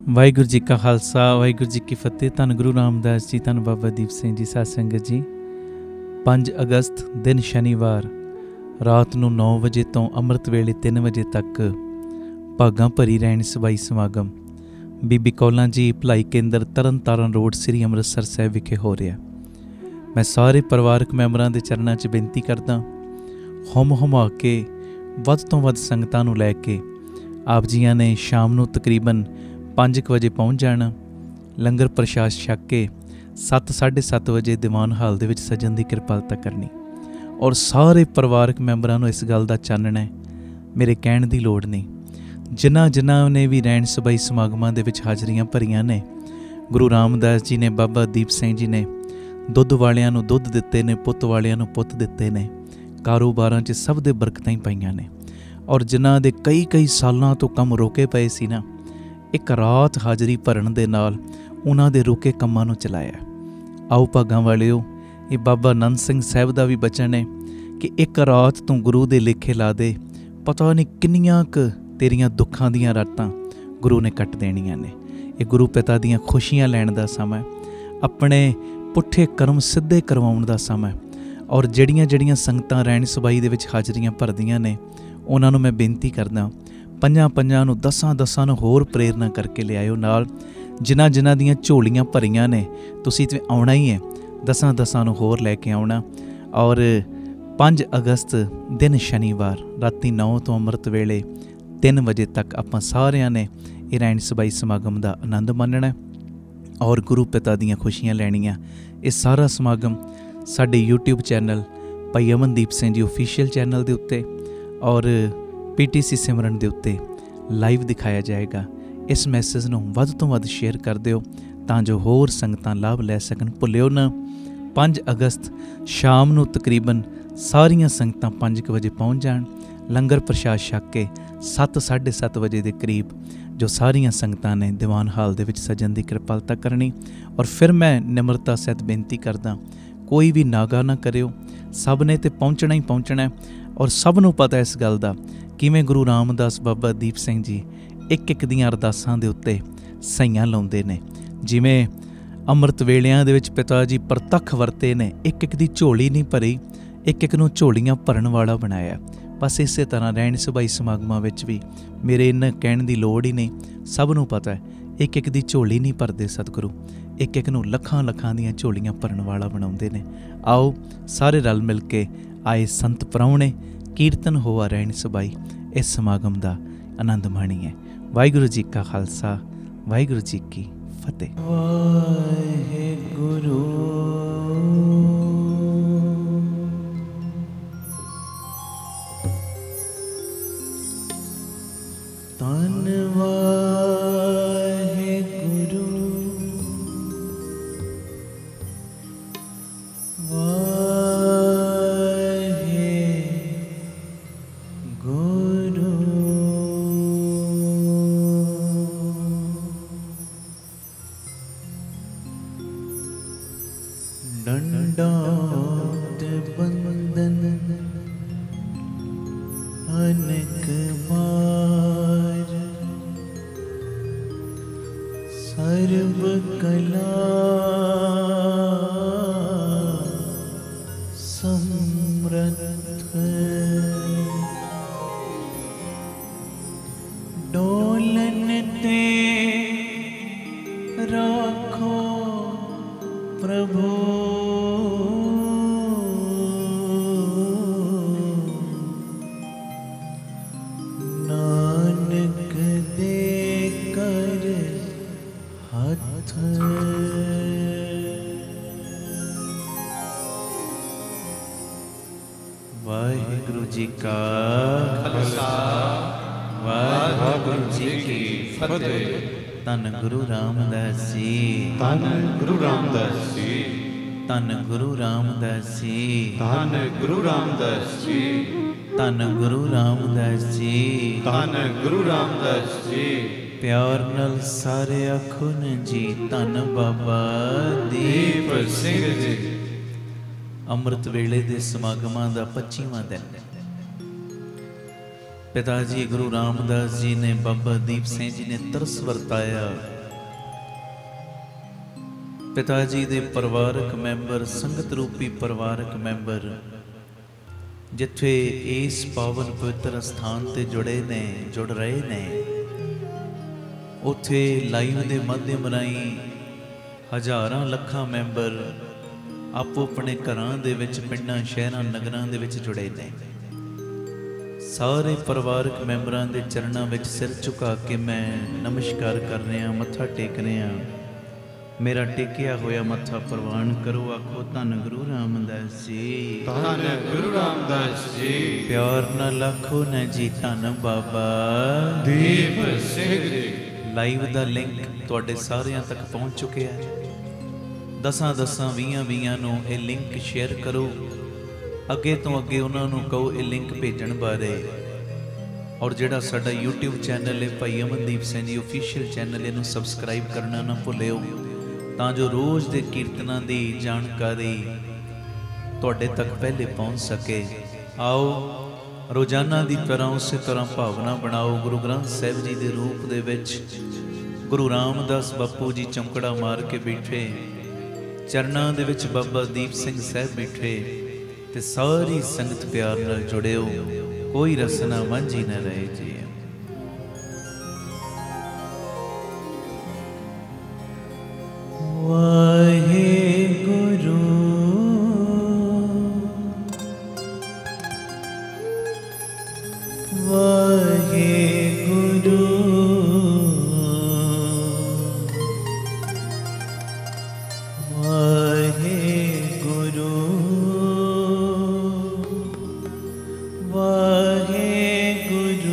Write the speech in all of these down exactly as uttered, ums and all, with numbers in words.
वाहिगुरू जी का खालसा वाहिगुरू जी की फतेह। धन गुरु रामदास जी, धन बाबा दीप सिंह जी। साध संगत जी, ਪੰਜ अगस्त दिन शनिवार रात ਨੂੰ नौ ਵਜੇ ਤੋਂ ਅੰਮ੍ਰਿਤ ਵੇਲੇ ਤਿੰਨ ਵਜੇ ਤੱਕ ਭਾਗਾਂ ਭਰੀ ਰਹਿਣ ਸਬਾਈ ਸਮਾਗਮ ਬੀਬੀ ਕੌਲਾਂ ਜੀ ਭਲਾਈ ਕੇਂਦਰ ਤਰਨ ਤਾਰਨ ਰੋਡ ਸ੍ਰੀ ਅੰਮ੍ਰਿਤਸਰ ਸਾਹਿਬ ਵਿਖੇ ਹੋ ਰਿਹਾ। ਮੈਂ ਸਾਰੇ ਪਰਿਵਾਰਕ ਮੈਂਬਰਾਂ ਦੇ ਚਰਨਾਂ 'ਚ ਬੇਨਤੀ ਕਰਦਾ, ਹੁਮ ਹੁਮਾ ਕੇ ਵੱਧ ਤੋਂ ਵੱਧ ਸੰਗਤਾਂ ਨੂੰ ਲੈ ਕੇ ਆਪ ਜੀਆਂ ਨੇ ਸ਼ਾਮ ਨੂੰ ਤਕਰੀਬਨ ਪੰਜ ਕੁ ਵਜੇ ਪਹੁੰਚ ਜਾਣਾ। ਲੰਗਰ ਪ੍ਰਸ਼ਾਦ ਛਕ ਕੇ ਸੱਤ ਸਾਢੇ ਸੱਤ ਵਜੇ ਦੀਵਾਨ ਹਾਲ ਦੇ ਵਿੱਚ ਸਜਣ ਦੀ ਕਿਰਪਾਲਤਾ ਕਰਨੀ। ਔਰ ਸਾਰੇ ਪਰਿਵਾਰਕ ਮੈਂਬਰਾਂ ਨੂੰ ਇਸ ਗੱਲ ਦਾ ਚਾਨਣਾ ਹੈ, ਮੇਰੇ ਕਹਿਣ ਦੀ ਲੋੜ ਨਹੀਂ, ਜਿਨ੍ਹਾਂ ਜਿਨ੍ਹਾਂ ਨੇ ਵੀ ਰਹਿਣ ਸਬਾਈ ਸਮਾਗਮਾਂ ਦੇ ਵਿੱਚ ਹਾਜ਼ਰੀਆਂ ਭਰੀਆਂ ਨੇ, ਗੁਰੂ ਰਾਮਦਾਸ ਜੀ ਨੇ, ਬਾਬਾ ਦੀਪ ਸਿੰਘ ਜੀ ਨੇ ਦੁੱਧ ਵਾਲਿਆਂ ਨੂੰ ਦੁੱਧ ਦਿੱਤੇ ਨੇ, ਪੁੱਤ ਵਾਲਿਆਂ ਨੂੰ ਪੁੱਤ ਦਿੱਤੇ ਨੇ, ਕਾਰੋਬਾਰਾਂ 'ਚ ਸਭ ਦੇ ਬਰਕਤਾਂ ਹੀ ਪਈਆਂ ਨੇ। ਔਰ ਜਿਨ੍ਹਾਂ ਦੇ ਕਈ ਕਈ ਸਾਲਾਂ ਤੋਂ ਕੰਮ ਰੋਕੇ ਪਏ ਸੀ ਨਾ, ਇੱਕ ਰਾਤ ਹਾਜ਼ਰੀ ਭਰਨ ਦੇ ਨਾਲ ਉਹਨਾਂ ਦੇ ਰੁਕੇ ਕੰਮਾਂ ਨੂੰ ਚਲਾਇਆ। ਆਓ ਭਾਗਾਂ ਵਾਲਿਓ, ਇਹ ਬਾਬਾ ਆਨੰਦ ਸਿੰਘ ਸਾਹਿਬ ਦਾ ਵੀ ਬਚਨ ਹੈ ਕਿ ਇੱਕ ਰਾਤ ਤੂੰ ਗੁਰੂ ਦੇ ਲੇਖੇ ਲਾ ਦੇ, ਪਤਾ ਨਹੀਂ ਕਿੰਨੀਆਂ ਕੁ ਤੇਰੀਆਂ ਦੁੱਖਾਂ ਦੀਆਂ ਰਾਤਾਂ ਗੁਰੂ ਨੇ ਕੱਟ ਦੇਣੀਆਂ ਨੇ। ਇਹ ਗੁਰੂ ਪਿਤਾ ਦੀਆਂ ਖੁਸ਼ੀਆਂ ਲੈਣ ਦਾ ਸਮਾਂ, ਆਪਣੇ ਪੁੱਠੇ ਕਰਮ ਸਿੱਧੇ ਕਰਵਾਉਣ ਦਾ ਸਮਾਂ। ਔਰ ਜਿਹੜੀਆਂ ਜਿਹੜੀਆਂ ਸੰਗਤਾਂ ਰਹਿਣ ਸਬਾਈ ਦੇ ਵਿੱਚ ਹਾਜ਼ਰੀਆਂ ਭਰਦੀਆਂ ਨੇ, ਉਹਨਾਂ ਨੂੰ ਮੈਂ ਬੇਨਤੀ ਕਰਦਾ, ਪੰਜਾਂ ਪੰਜਾਂ ਨੂੰ ਦਸਾਂ ਦਸਾਂ ਨੂੰ ਹੋਰ ਪ੍ਰੇਰਨਾ ਕਰਕੇ ਲਿਆਇਓ ਨਾਲ। ਜਿਨ੍ਹਾਂ ਜਿਨ੍ਹਾਂ ਦੀਆਂ ਝੋਲੀਆਂ ਭਰੀਆਂ ਨੇ, ਤੁਸੀਂ ਤੇ ਆਉਣਾ ਹੀ ਹੈ, ਦਸਾਂ ਦਸਾਂ ਨੂੰ ਹੋਰ ਲੈ ਕੇ ਆਉਣਾ। ਔਰ ਪੰਜ ਅਗਸਤ ਦਿਨ ਸ਼ਨੀਵਾਰ ਰਾਤੀ ਨੌ ਤੋਂ ਅੰਮ੍ਰਿਤ ਵੇਲੇ ਤਿੰਨ ਵਜੇ ਤੱਕ ਆਪਾਂ ਸਾਰਿਆਂ ਨੇ ਇਹ ਰਹਿਣ ਸਬਾਈ ਸਮਾਗਮ ਦਾ ਆਨੰਦ ਮਾਣਨਾ ਔਰ ਗੁਰੂ ਪਿਤਾ ਦੀਆਂ ਖੁਸ਼ੀਆਂ ਲੈਣੀਆਂ। ਇਹ ਸਾਰਾ ਸਮਾਗਮ ਸਾਡੇ ਯੂਟਿਊਬ ਚੈਨਲ ਭਾਈ ਅਮਨਦੀਪ ਸਿੰਘ ਜੀ ਓਫੀਸ਼ੀਅਲ ਚੈਨਲ ਦੇ ਉੱਤੇ ਔਰ ਪੀ ਟੀ ਸੀ ਸਿਮਰਨ ਦੇ ਉੱਤੇ ਲਾਈਵ ਦਿਖਾਇਆ ਜਾਏਗਾ। ਇਸ ਮੈਸੇਜ ਨੂੰ ਵੱਧ ਤੋਂ ਵੱਧ ਸ਼ੇਅਰ ਕਰ ਦਿਓ ਤਾਂ ਜੋ ਹੋਰ ਸੰਗਤਾਂ ਲਾਭ ਲੈ ਸਕਣ। ਭੁੱਲਿਓ ਨਾ, ਪੰਜ ਅਗਸਤ ਸ਼ਾਮ ਨੂੰ ਤਕਰੀਬਨ ਸਾਰੀਆਂ ਸੰਗਤਾਂ ਪੰਜ ਕੁ ਵਜੇ ਪਹੁੰਚ ਜਾਣ। ਲੰਗਰ ਪ੍ਰਸ਼ਾਦ ਛਕ ਕੇ ਸੱਤ ਸਾਢੇ ਸੱਤ ਵਜੇ ਦੇ ਕਰੀਬ ਜੋ ਸਾਰੀਆਂ ਸੰਗਤਾਂ ਨੇ ਦੀਵਾਨ ਹਾਲ ਦੇ ਵਿੱਚ ਸਜਣ ਦੀ ਕਿਰਪਾਲਤਾ ਕਰਨੀ। ਔਰ ਫਿਰ ਮੈਂ ਨਿਮਰਤਾ ਸਹਿਤ ਬੇਨਤੀ ਕਰਦਾ, ਕੋਈ ਵੀ ਨਾਗਾ ਨਾ ਕਰਿਓ, ਸਭ ਨੇ ਤਾਂ ਪਹੁੰਚਣਾ ਹੀ ਪਹੁੰਚਣਾ। ਔਰ ਸਭ ਨੂੰ ਪਤਾ ਇਸ ਗੱਲ ਦਾ ਕਿਵੇਂ ਗੁਰੂ ਰਾਮਦਾਸ ਬਾਬਾ ਦੀਪ ਸਿੰਘ ਜੀ ਇੱਕ ਇੱਕ ਦੀਆਂ ਅਰਦਾਸਾਂ ਦੇ ਉੱਤੇ ਸਈਆਂ ਲਾਉਂਦੇ ਨੇ। ਜਿਵੇਂ ਅੰਮ੍ਰਿਤ ਵੇਲਿਆਂ ਦੇ ਵਿੱਚ ਪਿਤਾ ਜੀ ਪ੍ਰਤੱਖ ਵਰਤੇ ਨੇ, ਇੱਕ ਇੱਕ ਦੀ ਝੋਲੀ ਨਹੀਂ ਭਰੀ, ਇੱਕ ਇੱਕ ਨੂੰ ਝੋਲੀਆਂ ਭਰਨ ਵਾਲਾ ਬਣਾਇਆ। ਬਸ ਇਸੇ ਤਰ੍ਹਾਂ ਰਹਿਣ ਸਬਾਈ ਸਮਾਗਮਾਂ ਵਿੱਚ ਵੀ ਮੇਰੇ ਇਹਨਾਂ ਕਹਿਣ ਦੀ ਲੋੜ ਹੀ ਨਹੀਂ, ਸਭ ਨੂੰ ਪਤਾ ਹੈ ਇੱਕ ਇੱਕ ਦੀ ਝੋਲੀ ਨਹੀਂ ਭਰਦੇ ਸਤਿਗੁਰੂ, ਇੱਕ ਇੱਕ ਨੂੰ ਲੱਖਾਂ ਲੱਖਾਂ ਦੀਆਂ ਝੋਲੀਆਂ ਭਰਨ ਵਾਲਾ ਬਣਾਉਂਦੇ ਨੇ। ਆਓ ਸਾਰੇ ਰਲ ਮਿਲ ਕੇ ਆਏ ਸੰਤ ਪ੍ਰਾਹੁਣੇ ਕੀਰਤਨ ਹੋਆ ਰਹਿਣ ਸਬਾਈ ਇਸ ਸਮਾਗਮ ਦਾ ਆਨੰਦ ਮਾਣੀਏ। ਵਾਹਿਗੁਰੂ ਜੀ ਕਾ ਖਾਲਸਾ, ਵਾਹਿਗੁਰੂ ਜੀ ਕੀ ਫਤਿਹ। ਵਾਹਿਗੁਰੂ ਧੰਨਵਾਦ ਡੰਡਾਤ ਬੰਦਨ ਅਨੇਕ ਬਾਰ ਸਰਬ ਕਲਾ ਸਮਰਥ ਡੋਲਨ ਤੇ ਰੱਖੋ ਪ੍ਰਭੂ ਨਾਨਕ ਦੇ ਕਰ ਹੱਥ। ਵਾਹਿਗੁਰੂ ਜੀ ਕਾ ਖਾਲਸਾ, ਵਾਹਿਗੁਰੂ ਜੀ ਕੀ ਫਤਿਹ। ਧੰਨ ਗੁਰੂ ਰਾਮਦਾਸ ਜੀ, ਧੰਨ ਗੁਰੂ ਰਾਮਦਾਸ ਜੀ, ਧੰਨ ਗੁਰੂ ਰਾਮਦਾਸ ਜੀ, ਧੰਨ ਗੁਰੂ ਰਾਮਦਾਸ ਜੀ, ਧੰਨ ਗੁਰੂ ਰਾਮਦਾਸ ਜੀ, ਧੰਨ ਗੁਰੂ ਰਾਮਦਾਸ ਜੀ। ਪਿਆਰ ਨਾਲ ਸਾਰੇ ਆਖੋ ਨੇ ਜੀ, ਧੰਨ ਬਾਬਾ ਦੀਪ ਸਿੰਘ ਜੀ। ਅੰਮ੍ਰਿਤ ਵੇਲੇ ਦੇ ਸਮਾਗਮਾਂ ਦਾ ਪੱਚੀਵਾਂ ਦਿਨ। ਪਿਤਾ ਜੀ ਗੁਰੂ ਰਾਮਦਾਸ ਜੀ ਨੇ, ਬਾਬਾ ਦੀਪ ਸਿੰਘ ਜੀ ਨੇ ਤਰਸ ਵਰਤਾਇਆ पिता जी दे परिवारक मैंबर, संगत रूपी परिवारक मैंबर जिथे इस पावन पवित्र स्थान ते जुड़े ने जुड़ रहे ने, उथे लाइव दे माध्यम राही हज़ारां लखां मैंबर आपो अपने घरां दे विच, पिंडां शहरां नगरां दे विच जुड़े ने। सारे परिवारक मैंबरां दे चरणां विच सिर झुका के मैं नमस्कार कर रहा, मत्था टेक रहा। मेरा टेकिया होया मत्था प्रवान करो। आखो धन गुरु रामदास जी, धन गुरु रामदास जी। प्यार नाल आखो न जी धन बाबा दीप सिंह जी। लाइव दा लिंक तुहाडे सारियां तक पहुंच चुकिया है। दसां दसां ਵੀਹਾਂ ਵੀਹਾਂ ਨੂੰ ਇਹ लिंक शेयर करो। अगे तो अगे उन्होंने कहो ये लिंक भेजण बारे। और जिहड़ा साडा यूट्यूब चैनल है भाई अमनदीप सिंह जी ऑफिशियल चैनल, इनू सबसक्राइब करना ना भुल्लिओ, तां जो रोज़ दे कीर्तनां दी जानकारी तुहाडे तक पहले पहुँच सके। आओ रोजाना दी तरह उस तरह भावना बनाओ। गुरु ग्रंथ साहिब जी दे रूप दे विच गुरु रामदास बापू जी चमकड़ा मार के बैठे, चरणां दे विच बाबा दीप सिंह साहिब बैठे, ते सारी संगत प्यार नाल जुड़िओ, कोई रसना वांझी न रहे जी। वाहेगुरु वाहेगुरु वाहेगुरु वाहेगुरु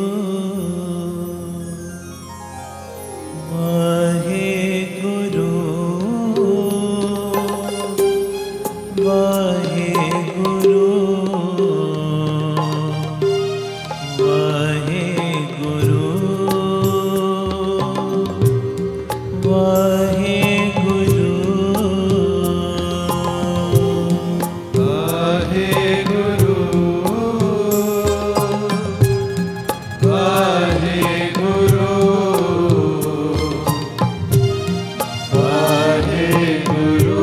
वाहेगुरु वाहेगुरु वाहेगुरु वाहेगुरु वाहेगुरु वाहेगुरु वाहेगुरु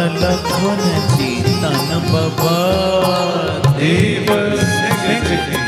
लखन जी धन बाबा दीप सिंह जी।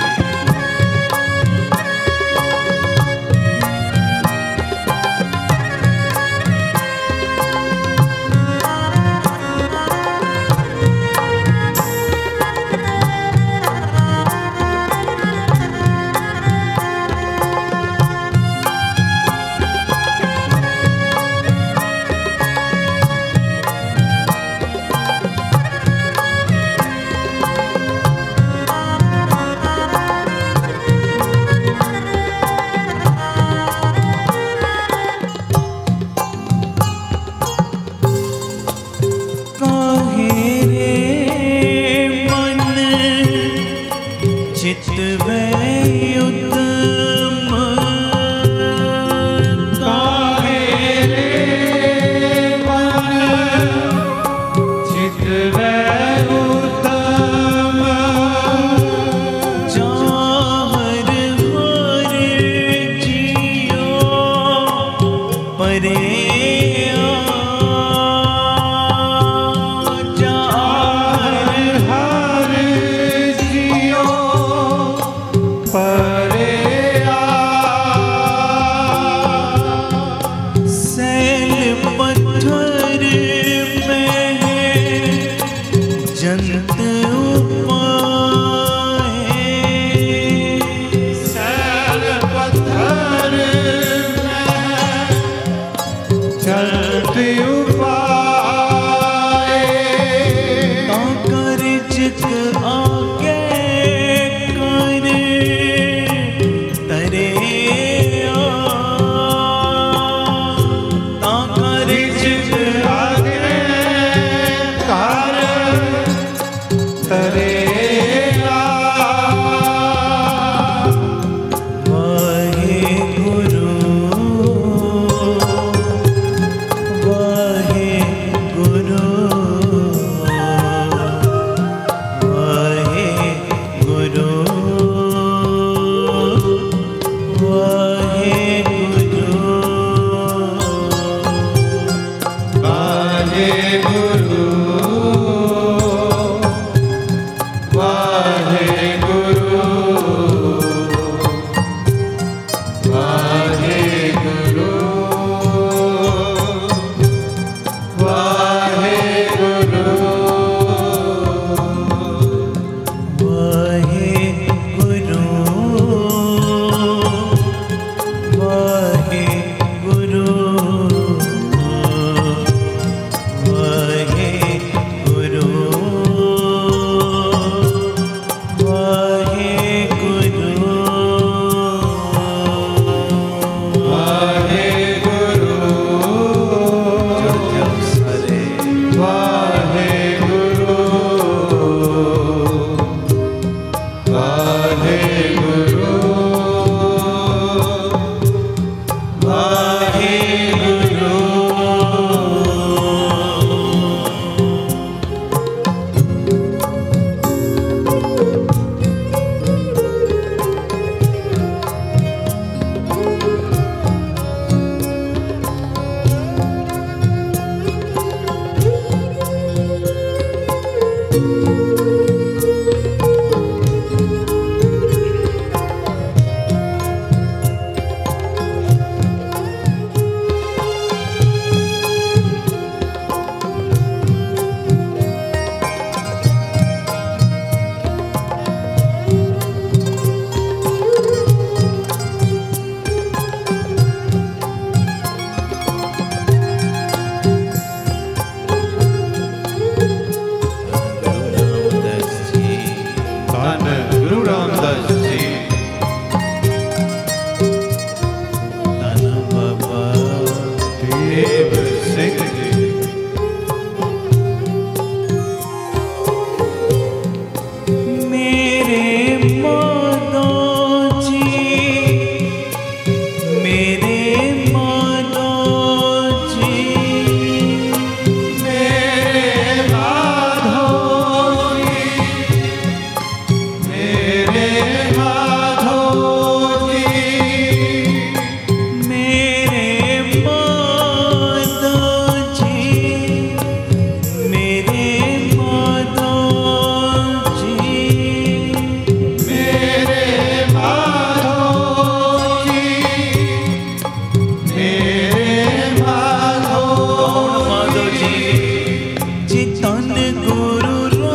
धन गुरु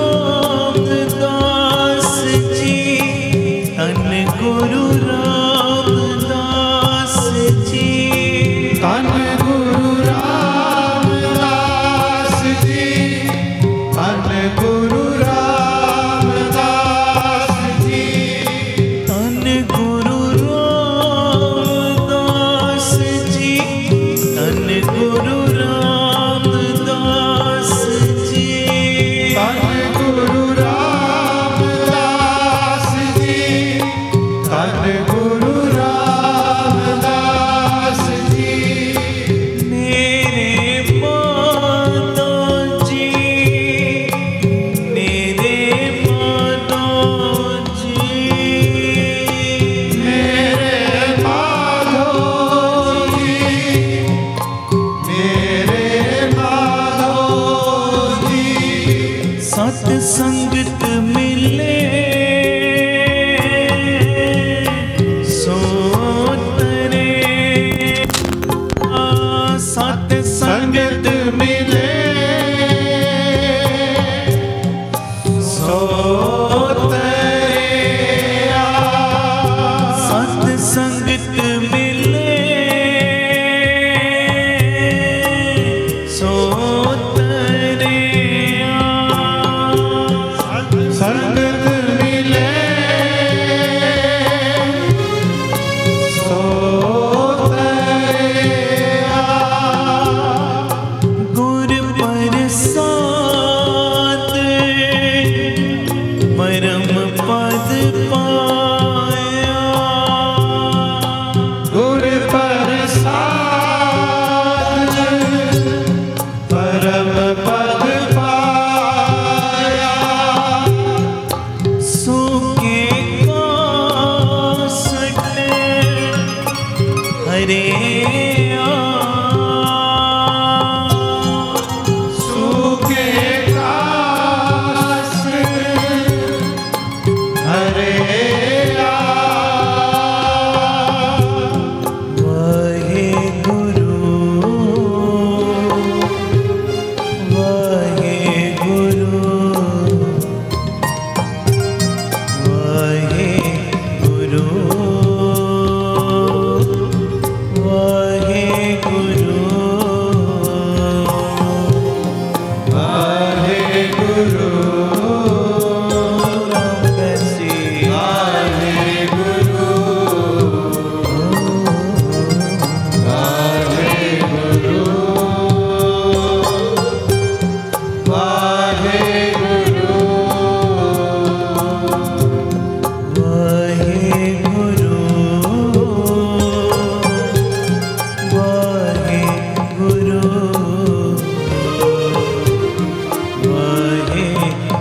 रामदास जी, धन गुरु रामदास जी, धन गुरु रामदास जी, धन गुरु रामदास जी, धन गुरु रामदास जी, धन गुरु रामदास जी, धन गुरु रामदास जी, धन गुरु रामदास जी। मेरे माता जी, मेरे माता जी, मेरे माधो जी, मेरे माधो जी, सत संगत मिले सो तरे, सत संगत संगत मिले सो तरिया, सत संगत मिले सो तरिया, संगत मिले सो तरिया, गुर प्रसाद परम पद पाया, गुर प्रसाद परम पद पाया, सूखे कासट हरे सूखे कास हरे वाहे गुरु, वाहे गुरु, वाहे गुरु, वाहे गुरु, वाहे गुरु रामदास जी, वाहे गुरु वाहे गुरु वाहे गुरु वाहे गुरु, वाहे गुरु, वाहे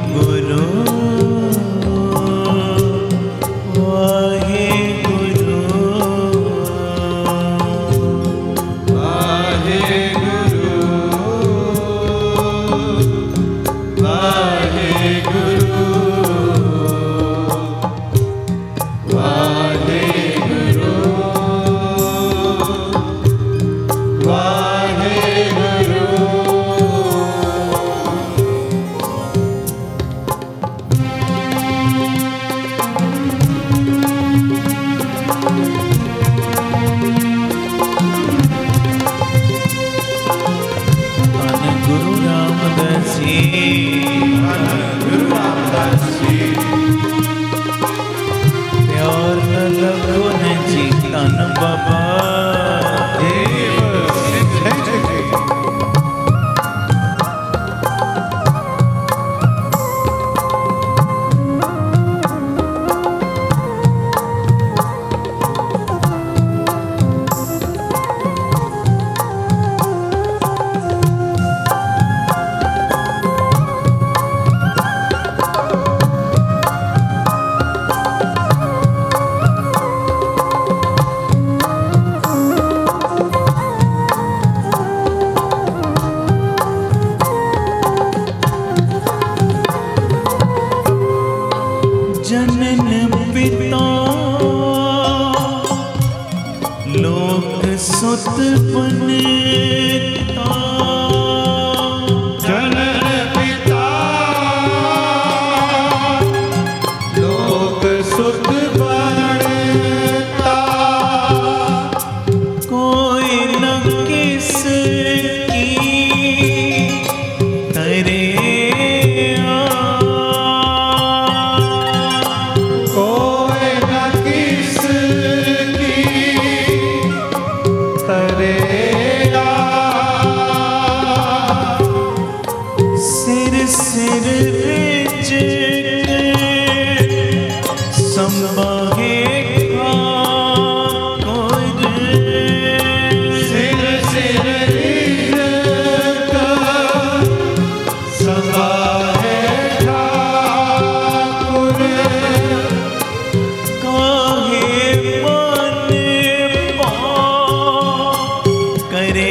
सिर रिझ के संभाहे ठाकुर सिर सिर रिझ के संभाहे ठाकुर काहे मन पाप करे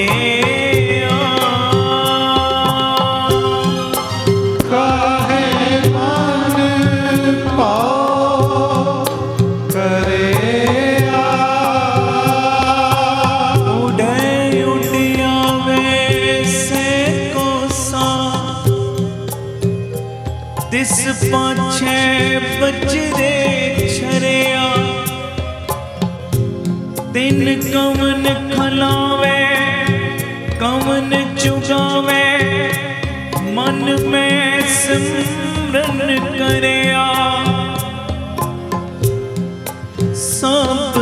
दिस पाछे बजरे छरिया दिन कवन खलावे कवन चुगावे मन में सिमरन करया सब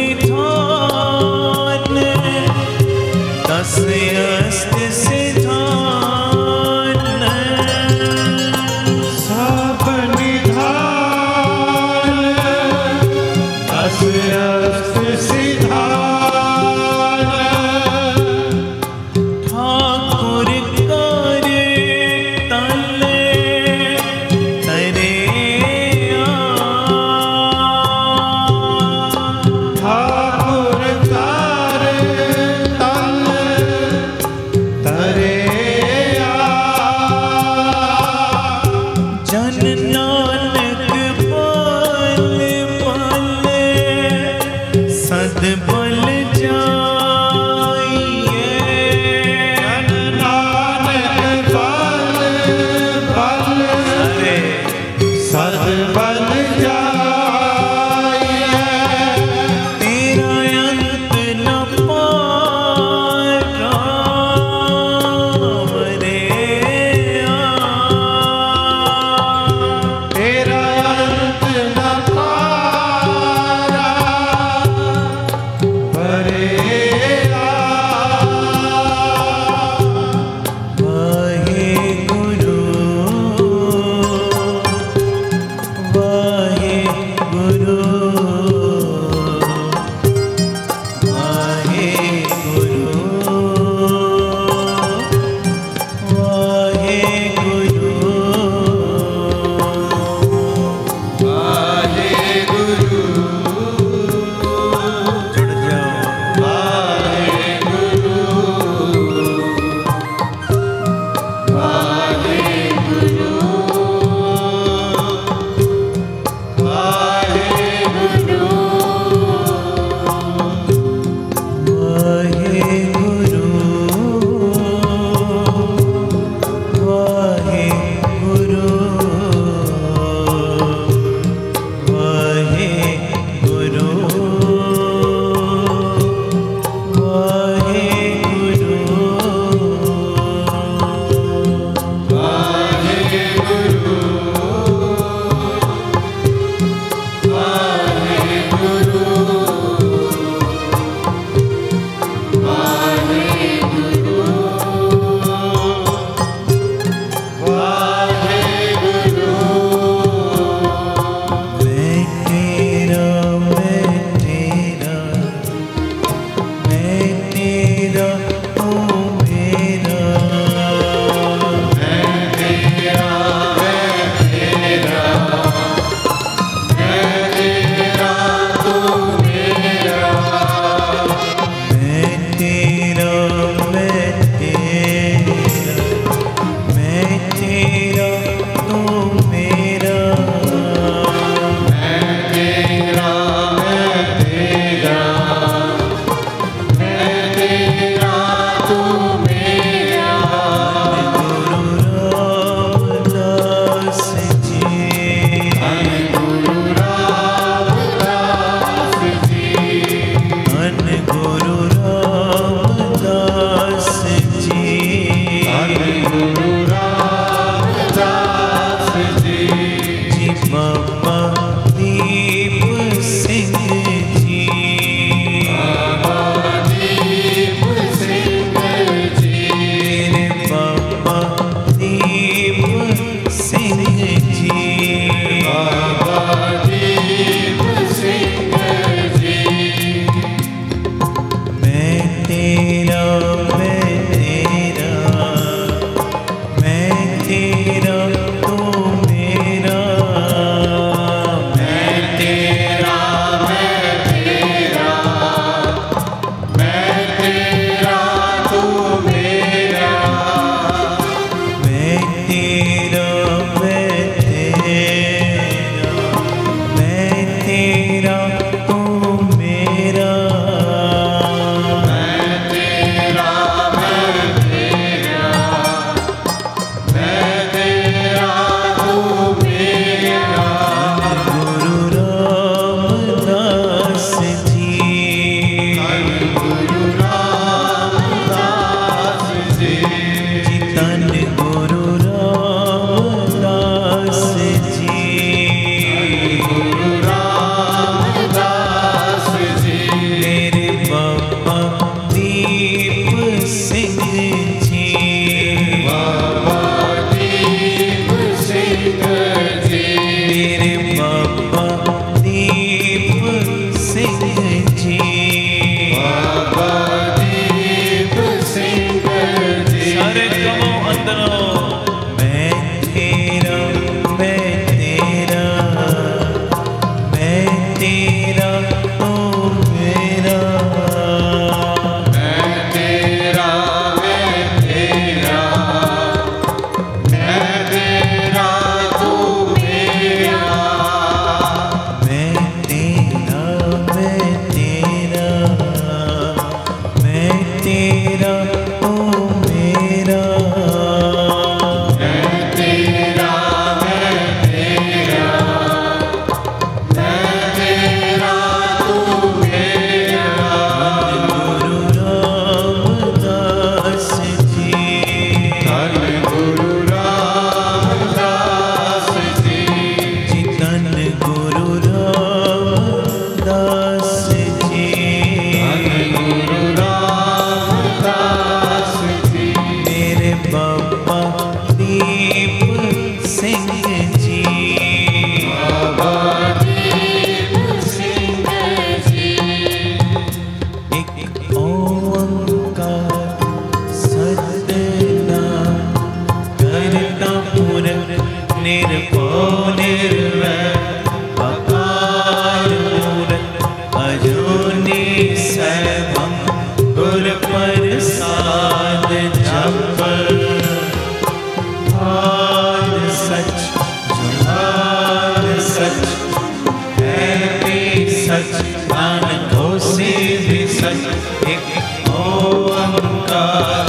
निधान दस अस्त सिधान सब निधान दस अस्त सिधान ठाकुर करे तले तरे ठाकुर करे तले तरे जन नानक बल बल सद बल जाइए जन नानक बल बल सद बल जाइए तेरा अंत न पारा रे तेरा अंत न पारा रे वाहे गुरु वाहे गुरु वाहे गुरु वाहे गुरु वाहे गुरु जुड़ जाओ वाहे गुरु वाहे गुरु वाहे गुरु वाहे गुरु वाहे गुरु वाहे गुरु वाहे गुरु वाहे गुरु वाहे गुरु वाहे गुरु वाहे गुरु मैं तेरा मैं तेरा मैं तेरा तू मेरा मैं तेरा मैं तेरा मैं तेरा तू मेरा मैं तेरा मैं तेरा मैं तेरा तू मेरा मैं तेरा मैं तेरा मैं तेरा तू मेरा गुरु रामदास जी धन गुरु रामदास जी धन गुरु रामदास जी जी बाबा दीप सिंह जी बाबा दीप सिंह जी तेरे बाबा दीप निर्भो निर्वैर अकाल मूरत अजूनी सैभम गुर प्रसाद जप। आद सच जुगाद सच है भी सच नानक होसी भी सच एक ओंकार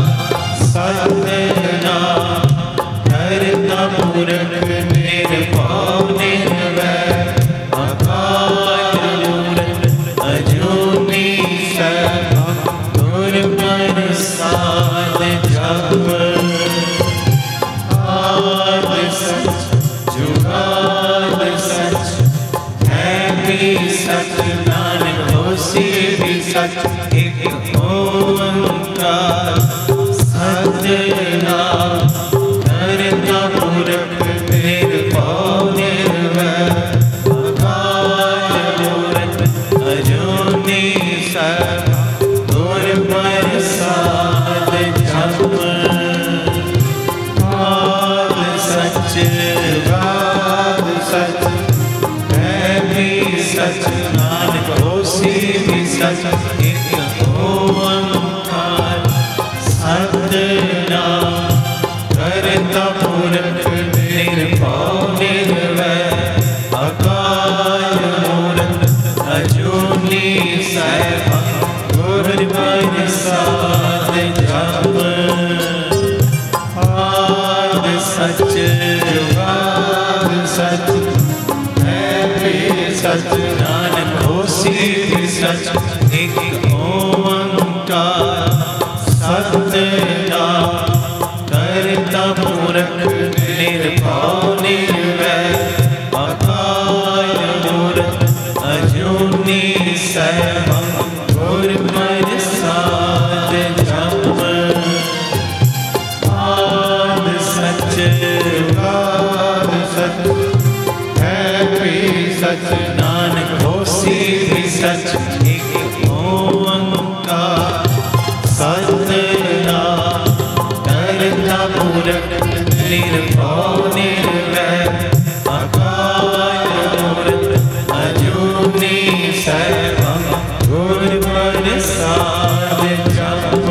सतनाम करता पुरख निर्भव निर्वैर अकाल मूरत अजूनी सैभम गुर प्रसाद जप। आद सच जुगाद सच है भी सच नानक होसी भी सच एक ओंकार सतनाम करता पुरख निर्भव निर्वैर अकाल मूरत अजूनी सैभम गुर प्रसाद जप। आद सच जुगाद सच है भी सच नानक होसी भी सच एक ओंकार सतनाम करता पुरख निर्भव निर्वैर अकाल मूरत अजूनी सैभम गुर प्रसाद जप। आद सच जुगाद सच है भी सच नानक होसी भी सच एक ओंकार सतनाम करता पुरख निर्भव निर्वैर अकाल मूरत अजूनी सैभम गुर प्रसाद जप। आद सच जुगाद सच है भी सच नानक होसी भी सच एक ओंकार सतनाम करता पुरख निर्भव निर्वैर अकाल मूरत अजूनी सैभम गुर प्रसाद जप।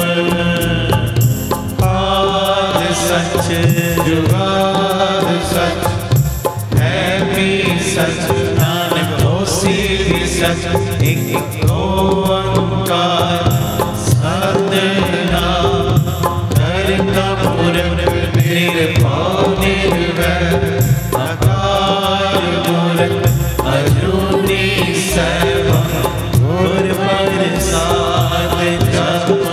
आद सच जुगाद सच है भी सच नानक होसी भी सच एक ओंकार सतनाम करता पुरख निर्भव निर्वैर अकाल मूरत अजूनी सैभम गुर प्रसाद जप।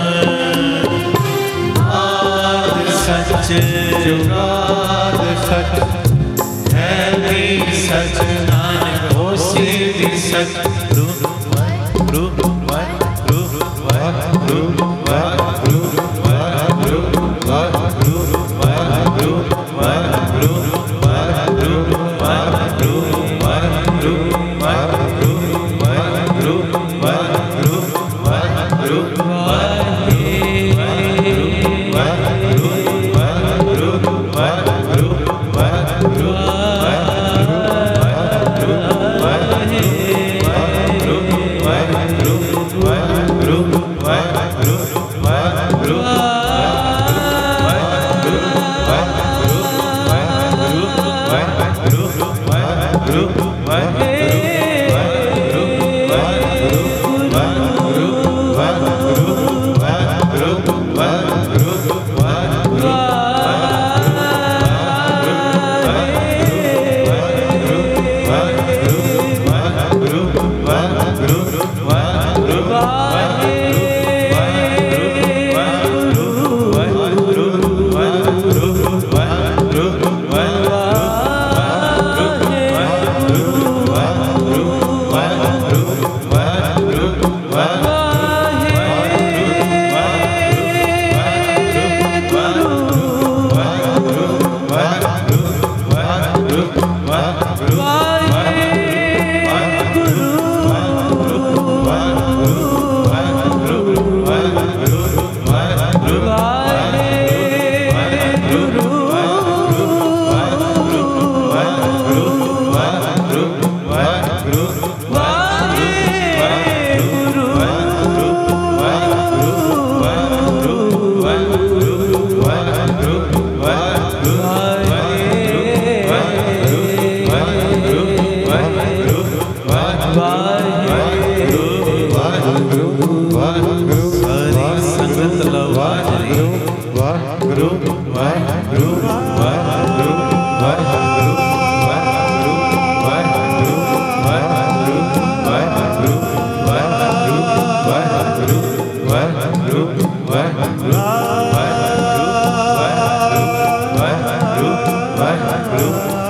आद सच जुगाद सच है भी सच नानक होसी भी सच रू रू Ru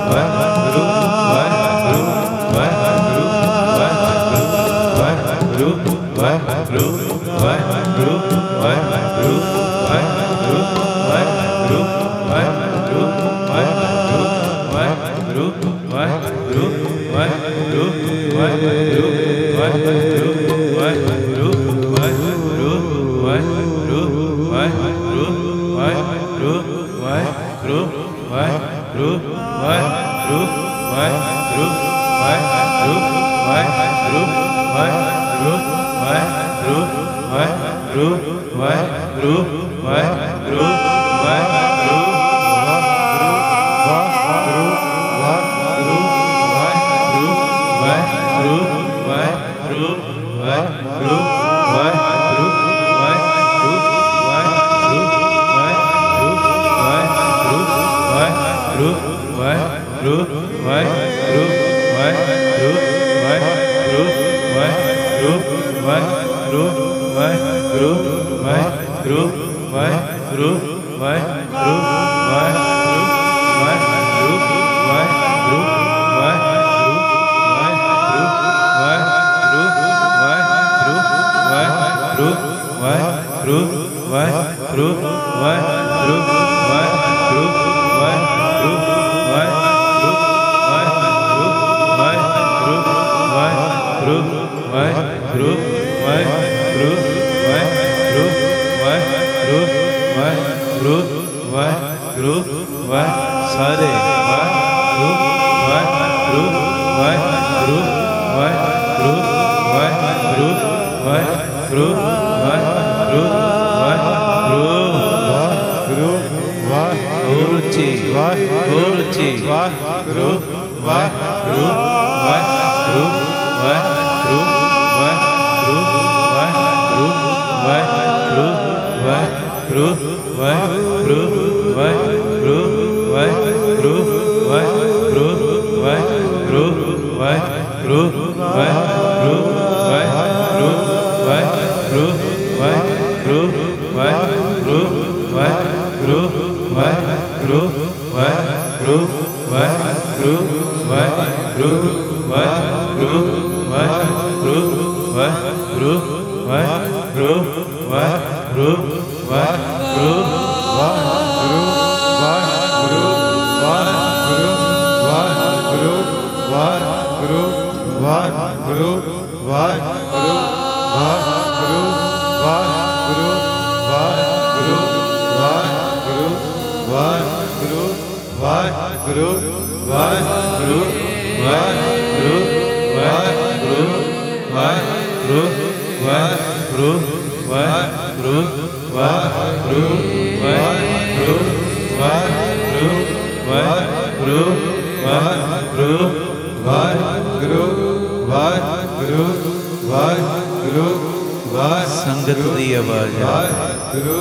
संगत दी आवाज वाहिगुरु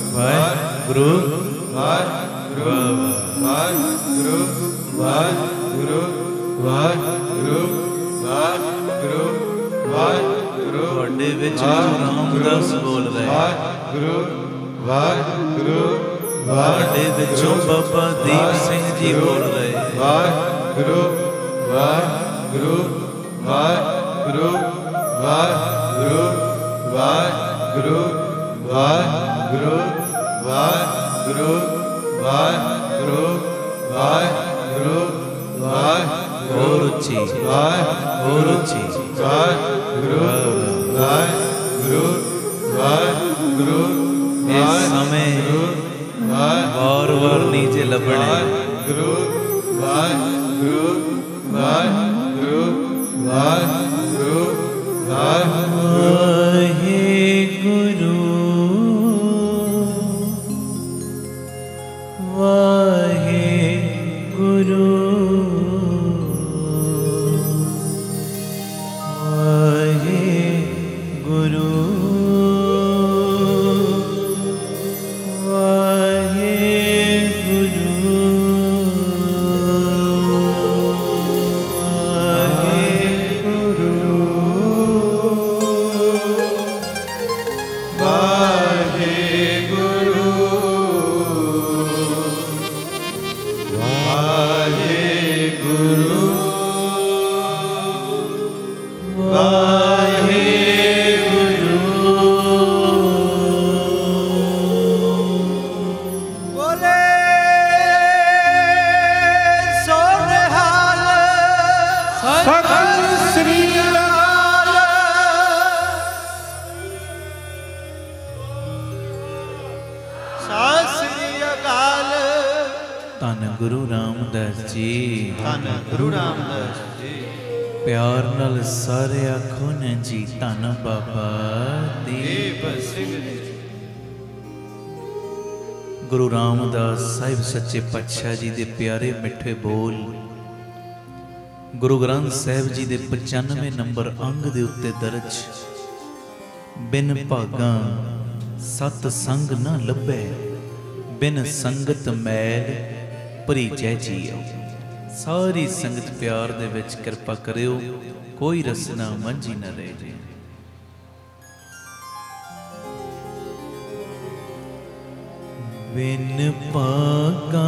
वाहिगुरु वाहिगुरु वाहिगुरु वाहिगुरु वाहिगुरु वाहिगुरु वाहिगुरु ਤੁਹਾਡੇ ਵਿੱਚ ਰਾਮਦਾਸ ਬੋਲ ਰਹੇ वाहिगुरु वाहिगुरु ਤੁਹਾਡੇ ਵਿੱਚੋਂ ਬਾਬਾ ਦੀਪ ਸਿੰਘ ਜੀ ਬੋਲ ਰਹੇ वाहिगुरु वाहिगुरु वाहिगुरु वाहिगुरु वाहिगुरु वाहिगुरु वाहिगुरु वाहिगुरु वाहिगुरु वाहिगुरु और ਉੱਚੀ वाहिगुरु और ਉੱਚੀ वाहिगुरु वाहिगुरु वाहिगुरु ਇਸ ਸਮੇਂ ਵਾਰ ਵਾਰ ਨਹੀਂ ਜੇ ਲੱਭਣੇ वाहिगुरु वाहिगुरु वाहिगुरु वाहिगुरु वाहिगुरु वाहिगुरु वाहिगुरु वाहिगुरु गुरु रामदास जी, धन गुरु रामदास जी। प्यार नाल सारे आखो न जी धन बाबा दीप सिंह जी। गुरु रामदास साहिब सच्चे पातशाह जी दे प्यारे मिठे बोल गुरु ग्रंथ साहिब जी दे पचानवे नंबर अंग दे उत्ते दर्ज, बिन भागा सत संग न लभै, बिन संगत मैल भरीजै जीओ। सारी संगत प्यार दे विच कृपा करियो, कोई रसना मंझी न रह जाए। बिन भागा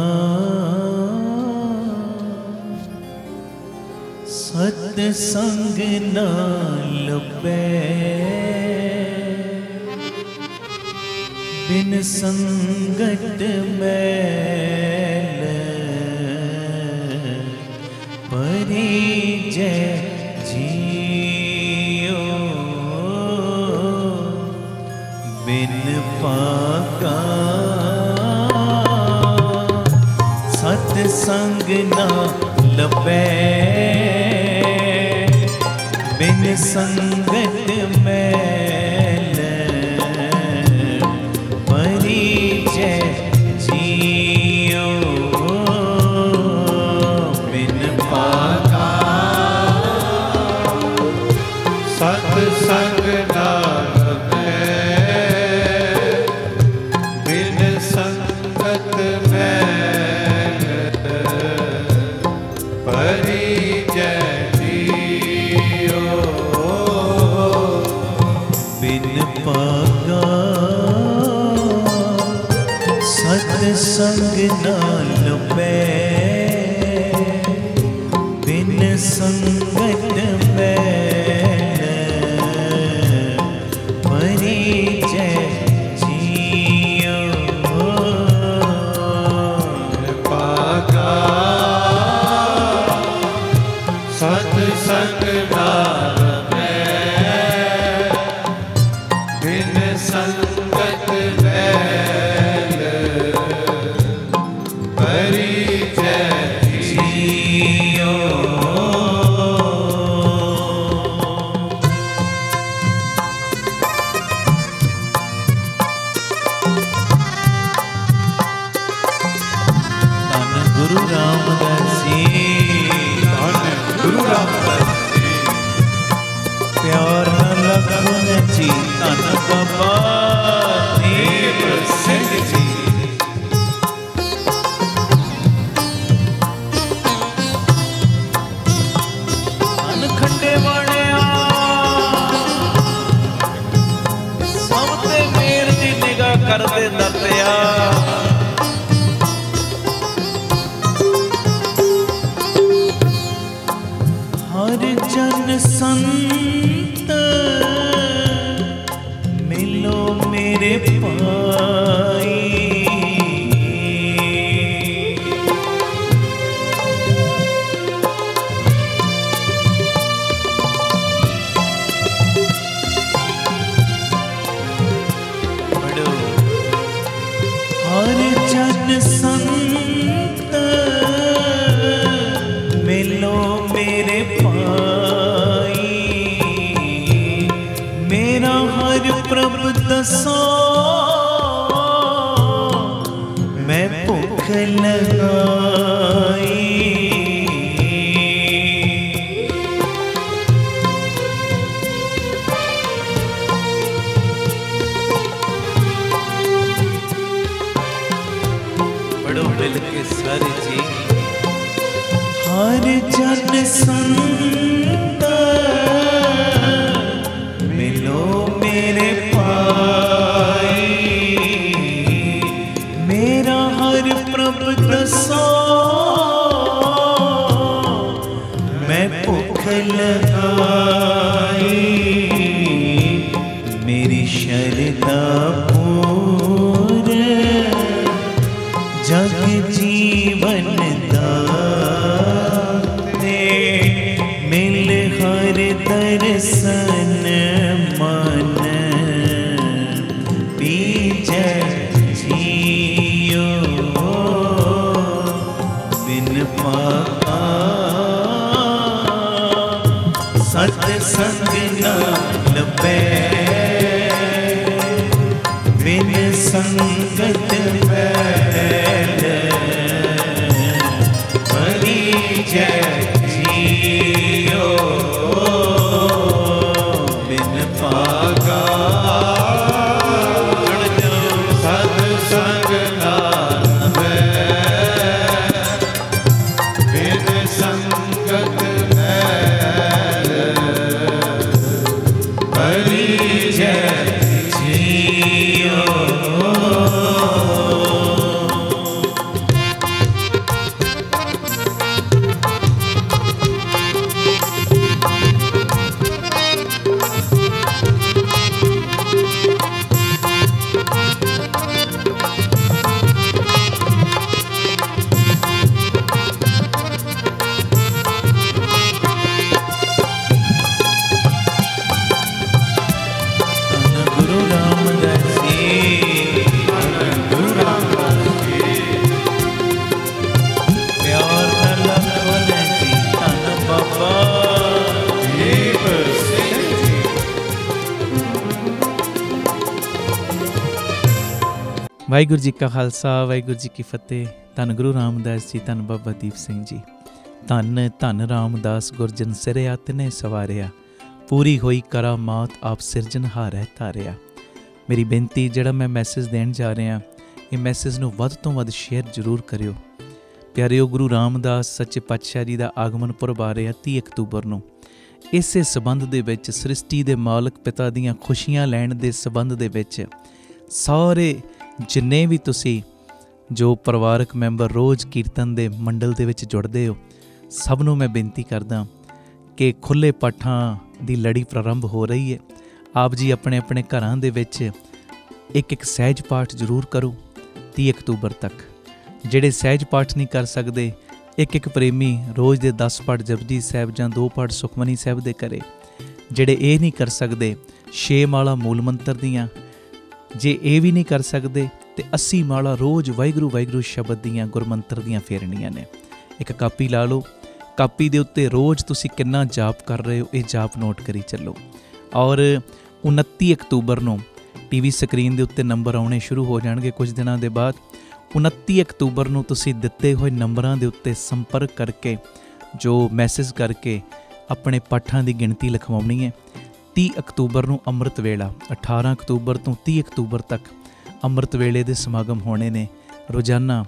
सत संग न लभै, बिन संगत मैल भरीजै जीओ। बिन भागा सत संग न लभै, बिन संगत मैल भरीजै जीओ। बिन भागा सत संग न लभै, बिन संगत मैल भरीजै जीओ। बिन भागा सत संग न लभै, बिन संगत मैल भरीजै जीओ। भागा सत संग न लभै, बिन संगत मैल भरीजै जीओ। धन गुरु रामदास जी, धन गुरु रामदास जी। प्यार न लखन जी धन बाबा दीप सिंह जी। धन खंडे वालिया सब ते मेर दी निगाह कर दे दतिया। हर जन संत मिलो मेरे पाई, पढ़ो। हर जन संत मिलो मेरे पाई, मेरा हर प्रभ दसो मैं भुख लगाई। पढ़ो मिल के सारे जी। हर जन संत मिलो मेरे पाई, मेरा हर प्रभ दसो मैं भुख लगाई। मेरी शरदा पूर जग जीवन दाते, मिल हर दर्शन मन पीजै जीओ। सत्संग न लभै बिन संगत बैल मरी जय जियो बिन पागा सत्संग न लभै बिन संगत बैल मरी जय ਵਾਹਿਗੁਰੂ ਜੀ ਕਾ ਖਾਲਸਾ ਵਾਹਿਗੁਰੂ ਜੀ ਕੀ ਫਤਿਹ। ਧੰਨ ਗੁਰੂ ਰਾਮਦਾਸ ਜੀ, ਧੰਨ ਬਾਬਾ ਦੀਪ ਸਿੰਘ ਜੀ। ਧੰਨ ਧੰਨ ਰਾਮਦਾਸ ਗੁਰਜਨ ਸਿਰਿਆ ਤਿਨੇ ਸਵਾਰਿਆ, ਪੂਰੀ ਹੋਈ ਕਰਾਮਾਤ ਆਪ ਸਿਰਜਣਹਾਰੈ ਧਾਰਿਆ। ਮੇਰੀ ਬੇਨਤੀ, ਜਿਹੜਾ ਮੈਂ ਮੈਸੇਜ ਦੇਣ ਜਾ ਰਿਹਾ, ਇਹ ਮੈਸੇਜ ਨੂੰ ਵੱਧ ਤੋਂ ਵੱਧ ਸ਼ੇਅਰ ਜ਼ਰੂਰ ਕਰਿਓ। ਪਿਆਰਿਓ, ਗੁਰੂ ਰਾਮਦਾਸ ਸੱਚੇ ਪਾਤਸ਼ਾਹ ਜੀ ਦਾ ਆਗਮਨ ਪੁਰਬ ਆ ਰਿਹਾ ਤੀਹ ਅਕਤੂਬਰ ਨੂੰ। ਇਸੇ ਸਬੰਧ ਦੇ ਵਿੱਚ, ਸ੍ਰਿਸ਼ਟੀ ਦੇ ਮਾਲਕ ਪਿਤਾ ਦੀਆਂ ਖੁਸ਼ੀਆਂ ਲੈਣ ਦੇ ਸਬੰਧ ਦੇ ਵਿੱਚ, ਸਾਰੇ ਜਿੰਨੇ ਵੀ ਤੁਸੀਂ ਜੋ ਪਰਿਵਾਰਕ ਮੈਂਬਰ ਰੋਜ਼ ਕੀਰਤਨ ਦੇ ਮੰਡਲ ਦੇ ਵਿੱਚ ਜੁੜਦੇ ਹੋ, ਸਭ ਨੂੰ ਮੈਂ ਬੇਨਤੀ ਕਰਦਾ ਕਿ ਖੁੱਲ੍ਹੇ ਪਾਠਾਂ ਦੀ ਲੜੀ ਪ੍ਰਾਰੰਭ ਹੋ ਰਹੀ ਹੈ। ਆਪ ਜੀ ਆਪਣੇ ਆਪਣੇ ਘਰਾਂ ਦੇ ਵਿੱਚ ਇੱਕ ਇੱਕ ਸਹਿਜ ਪਾਠ ਜ਼ਰੂਰ ਕਰੋ ਤੀਹ ਅਕਤੂਬਰ ਤੱਕ। ਜਿਹੜੇ ਸਹਿਜ ਪਾਠ ਨਹੀਂ ਕਰ ਸਕਦੇ, ਇੱਕ ਇੱਕ ਪ੍ਰੇਮੀ ਰੋਜ਼ ਦੇ ਦਸ ਪਾਠ ਜਪਜੀ ਸਾਹਿਬ ਜਾਂ ਦੋ ਪਾਠ ਸੁਖਮਨੀ ਸਾਹਿਬ ਦੇ ਕਰੇ। ਜਿਹੜੇ ਇਹ ਨਹੀਂ ਕਰ ਸਕਦੇ, ਛੇ ਮਾਲਾ ਮੂਲ ਮੰਤਰ ਦੀਆਂ, ਜੇ ਇਹ ਵੀ ਨਹੀਂ ਕਰ ਸਕਦੇ ਤਾਂ ਅੱਸੀ ਮਾਲਾ ਰੋਜ਼ ਵਾਹਿਗੁਰੂ ਵਾਹਿਗੁਰੂ ਸ਼ਬਦ ਦੀਆਂ ਗੁਰਮੰਤਰ ਦੀਆਂ ਫੇਰਨੀਆਂ ਨੇ। ਇੱਕ ਕਾਪੀ ਲਾ ਲਓ, ਕਾਪੀ ਦੇ ਉੱਤੇ ਰੋਜ਼ ਤੁਸੀਂ ਕਿੰਨਾ ਜਾਪ ਕਰ ਰਹੇ ਹੋ ਇਹ ਜਾਪ ਨੋਟ ਕਰੀ ਚੱਲੋ। ਔਰ ਉਨੱਤੀ ਅਕਤੂਬਰ ਨੂੰ ਟੀ ਵੀ ਸਕਰੀਨ ਦੇ ਉੱਤੇ ਨੰਬਰ ਆਉਣੇ ਸ਼ੁਰੂ ਹੋ ਜਾਣਗੇ ਕੁਝ ਦਿਨਾਂ ਦੇ ਬਾਅਦ। ਉਨੱਤੀ ਅਕਤੂਬਰ ਨੂੰ ਤੁਸੀਂ ਦਿੱਤੇ ਹੋਏ ਨੰਬਰਾਂ ਦੇ ਉੱਤੇ ਸੰਪਰਕ ਕਰਕੇ, ਜੋ ਮੈਸੇਜ ਕਰਕੇ ਆਪਣੇ ਪਾਠਾਂ ਦੀ ਗਿਣਤੀ ਲਿਖਵਾਉਣੀ ਹੈ। ਤੀਹ ਅਕਤੂਬਰ ਨੂੰ ਅੰਮ੍ਰਿਤ ਵੇਲਾ, ਅਠਾਰਾਂ ਅਕਤੂਬਰ ਤੋਂ ਤੀਹ ਅਕਤੂਬਰ ਤੱਕ ਅੰਮ੍ਰਿਤ ਵੇਲੇ ਦੇ ਸਮਾਗਮ ਹੋਣੇ ਨੇ ਰੋਜ਼ਾਨਾ,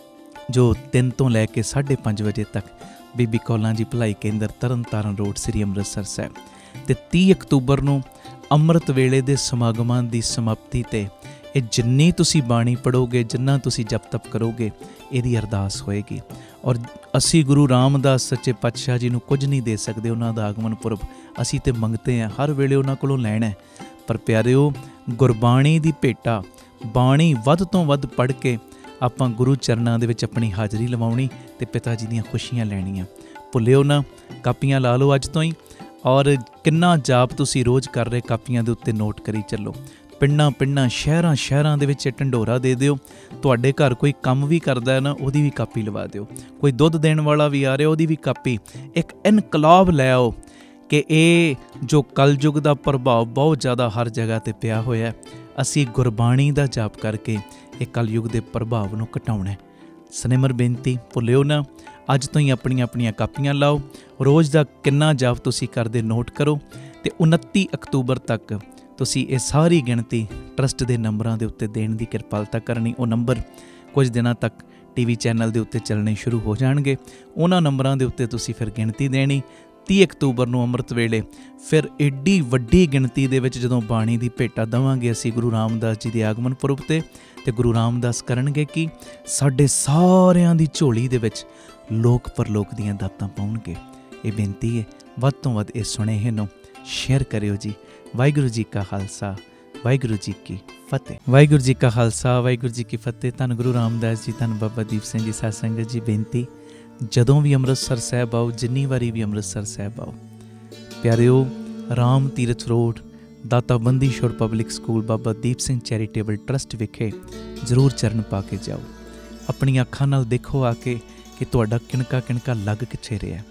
ਜੋ ਤਿੰਨ ਤੋਂ ਲੈ ਕੇ ਸਾਢੇ ਪੰਜ ਵਜੇ ਤੱਕ ਬੀਬੀ ਕੌਲਾਂ ਜੀ ਭਲਾਈ ਕੇਂਦਰ, ਤਰਨ ਤਾਰਨ ਰੋਡ, ਸ੍ਰੀ ਅੰਮ੍ਰਿਤਸਰ ਸਾਹਿਬ। ਅਤੇ ਤੀਹ ਅਕਤੂਬਰ ਨੂੰ ਅੰਮ੍ਰਿਤ ਵੇਲੇ ਦੇ ਸਮਾਗਮਾਂ ਦੀ ਸਮਾਪਤੀ 'ਤੇ ਇਹ ਜਿੰਨੀ ਤੁਸੀਂ ਬਾਣੀ ਪੜ੍ਹੋਗੇ, ਜਿੰਨਾ ਤੁਸੀਂ ਜਪ ਤਪ ਕਰੋਗੇ, ਇਹਦੀ ਅਰਦਾਸ ਹੋਏਗੀ। ਔਰ ਅਸੀਂ ਗੁਰੂ ਰਾਮਦਾਸ ਸੱਚੇ ਪਾਤਸ਼ਾਹ ਜੀ ਨੂੰ ਕੁਝ ਨਹੀਂ ਦੇ ਸਕਦੇ, ਉਹਨਾਂ ਦਾ ਆਗਮਨ ਪੁਰਬ ਅਸੀਂ ਤੇ ਮੰਗਤੇ ਹਾਂ, ਹਰ ਵੇਲੇ ਉਹਨਾਂ ਕੋਲੋਂ ਲੈਣਾ। ਪਰ ਪਿਆਰਿਓ, ਗੁਰਬਾਣੀ ਦੀ ਭੇਟਾ, ਬਾਣੀ ਵੱਧ ਤੋਂ ਵੱਧ ਪੜ੍ਹ ਕੇ ਆਪਾਂ ਗੁਰੂ ਚਰਨਾਂ ਦੇ ਵਿੱਚ ਆਪਣੀ ਹਾਜ਼ਰੀ ਲਵਾਉਣੀ ਅਤੇ ਪਿਤਾ ਜੀ ਦੀਆਂ ਖੁਸ਼ੀਆਂ ਲੈਣੀਆਂ। ਭੁੱਲਿਓ ਨਾ, ਕਾਪੀਆਂ ਲਾ ਲਓ ਅੱਜ ਤੋਂ ਹੀ। ਔਰ ਕਿੰਨਾ ਜਾਪ ਤੁਸੀਂ ਰੋਜ਼ ਕਰ ਰਹੇ, ਕਾਪੀਆਂ ਦੇ ਉੱਤੇ ਨੋਟ ਕਰੀ ਚੱਲੋ। ਪਿੰਡਾਂ ਪਿੰਡਾਂ ਸ਼ਹਿਰਾਂ ਸ਼ਹਿਰਾਂ ਦੇ ਵਿੱਚ ਢੰਡੋਰਾ ਦੇ ਦਿਓ। ਤੁਹਾਡੇ ਘਰ ਕੋਈ ਕੰਮ ਵੀ ਕਰਦਾ ਹੈ ਨਾ, ਉਹਦੀ ਵੀ ਕਾਪੀ ਲਵਾ ਦਿਓ। ਕੋਈ ਦੁੱਧ ਦੇਣ ਵਾਲਾ ਵੀ ਆ ਰਿਹਾ, ਉਹਦੀ ਵੀ ਕਾਪੀ। ਇੱਕ ਇਨਕਲਾਬ ਲੈ ਆਓ ਕਿ ਇਹ ਜੋ ਕਲਯੁਗ ਦਾ ਪ੍ਰਭਾਵ ਬਹੁਤ ਜ਼ਿਆਦਾ ਹਰ ਜਗ੍ਹਾ 'ਤੇ ਪਿਆ ਹੋਇਆ, ਅਸੀਂ ਗੁਰਬਾਣੀ ਦਾ ਜਾਪ ਕਰਕੇ ਇਹ ਕਲਯੁਗ ਦੇ ਪ੍ਰਭਾਵ ਨੂੰ ਘਟਾਉਣਾ। ਸਨੇਮਰ ਬੇਨਤੀ, ਭੁੱਲਿਓ ਨਾ, ਅੱਜ ਤੋਂ ਹੀ ਆਪਣੀਆਂ ਆਪਣੀਆਂ ਕਾਪੀਆਂ ਲਾਓ। ਰੋਜ਼ ਦਾ ਕਿੰਨਾ ਜਾਪ ਤੁਸੀਂ ਕਰਦੇ ਨੋਟ ਕਰੋ, ਅਤੇ ਉਨੱਤੀ ਅਕਤੂਬਰ ਤੱਕ ਤੁਸੀਂ ਇਹ ਸਾਰੀ ਗਿਣਤੀ ਟਰਸਟ ਦੇ ਨੰਬਰਾਂ ਦੇ ਉੱਤੇ ਦੇਣ ਦੀ ਕਿਰਪਾਲਤਾ ਕਰਨੀ। ਉਹ ਨੰਬਰ ਕੁਝ ਦਿਨਾਂ ਤੱਕ ਟੀ ਵੀ ਚੈਨਲ ਦੇ ਉੱਤੇ ਚੱਲਣੇ ਸ਼ੁਰੂ ਹੋ ਜਾਣਗੇ। ਉਹਨਾਂ ਨੰਬਰਾਂ ਦੇ ਉੱਤੇ ਤੁਸੀਂ ਫਿਰ ਗਿਣਤੀ ਦੇਣੀ। ਤੀਹ ਅਕਤੂਬਰ ਨੂੰ ਅੰਮ੍ਰਿਤ ਵੇਲੇ ਫਿਰ ਏਡੀ ਵੱਡੀ ਗਿਣਤੀ ਦੇ ਵਿੱਚ ਜਦੋਂ ਬਾਣੀ ਦੀ ਭੇਟਾ ਦੇਵਾਂਗੇ ਅਸੀਂ ਗੁਰੂ ਰਾਮਦਾਸ ਜੀ ਦੇ ਆਗਮਨ ਪੁਰਬ 'ਤੇ, ਅਤੇ ਗੁਰੂ ਰਾਮਦਾਸ ਕਰਨਗੇ ਕਿ ਸਾਡੇ ਸਾਰਿਆਂ ਦੀ ਝੋਲੀ ਦੇ ਵਿੱਚ ਲੋਕ ਪਰਲੋਕ ਦੀਆਂ ਦਾਤਾਂ ਪਾਉਣਗੇ। ਇਹ ਬੇਨਤੀ ਹੈ, ਵੱਧ ਤੋਂ ਵੱਧ ਇਹ ਸੁਨੇਹੇ ਨੂੰ ਸ਼ੇਅਰ ਕਰਿਓ ਜੀ। ਵਾਹਿਗੁਰੂ ਜੀ ਕਾ ਖਾਲਸਾ, ਵਾਹਿਗੁਰੂ ਜੀ ਕੀ ਫਤਿਹ। ਵਾਹਿਗੁਰੂ ਜੀ ਕਾ ਖਾਲਸਾ, ਵਾਹਿਗੁਰੂ ਜੀ ਕੀ ਫਤਿਹ। ਧੰਨ ਗੁਰੂ ਰਾਮਦਾਸ ਜੀ, ਧੰਨ ਬਾਬਾ ਦੀਪ ਸਿੰਘ ਜੀ। ਸਾਧ ਸੰਗਤ ਜੀ, ਬੇਨਤੀ, ਜਦੋਂ ਵੀ ਅੰਮ੍ਰਿਤਸਰ ਸਾਹਿਬ ਆਓ, ਜਿੰਨੀ ਵਾਰੀ ਵੀ ਅੰਮ੍ਰਿਤਸਰ ਸਾਹਿਬ ਆਓ, ਪਿਆਰਿਓ, Ram Tirath road, Data Bandi Chhor public school, Baba Deep Singh charitable trust ਵਿਖੇ ਜ਼ਰੂਰ ਚਰਨ ਪਾ ਕੇ ਜਾਓ। ਆਪਣੀਆਂ ਅੱਖਾਂ ਨਾਲ ਦੇਖੋ ਆ ਕੇ ਕਿ ਤੁਹਾਡਾ ਕਿਣਕਾ ਕਿਣਕਾ ਲੱਗ ਕਿੱਥੇ ਰਿਹਾ।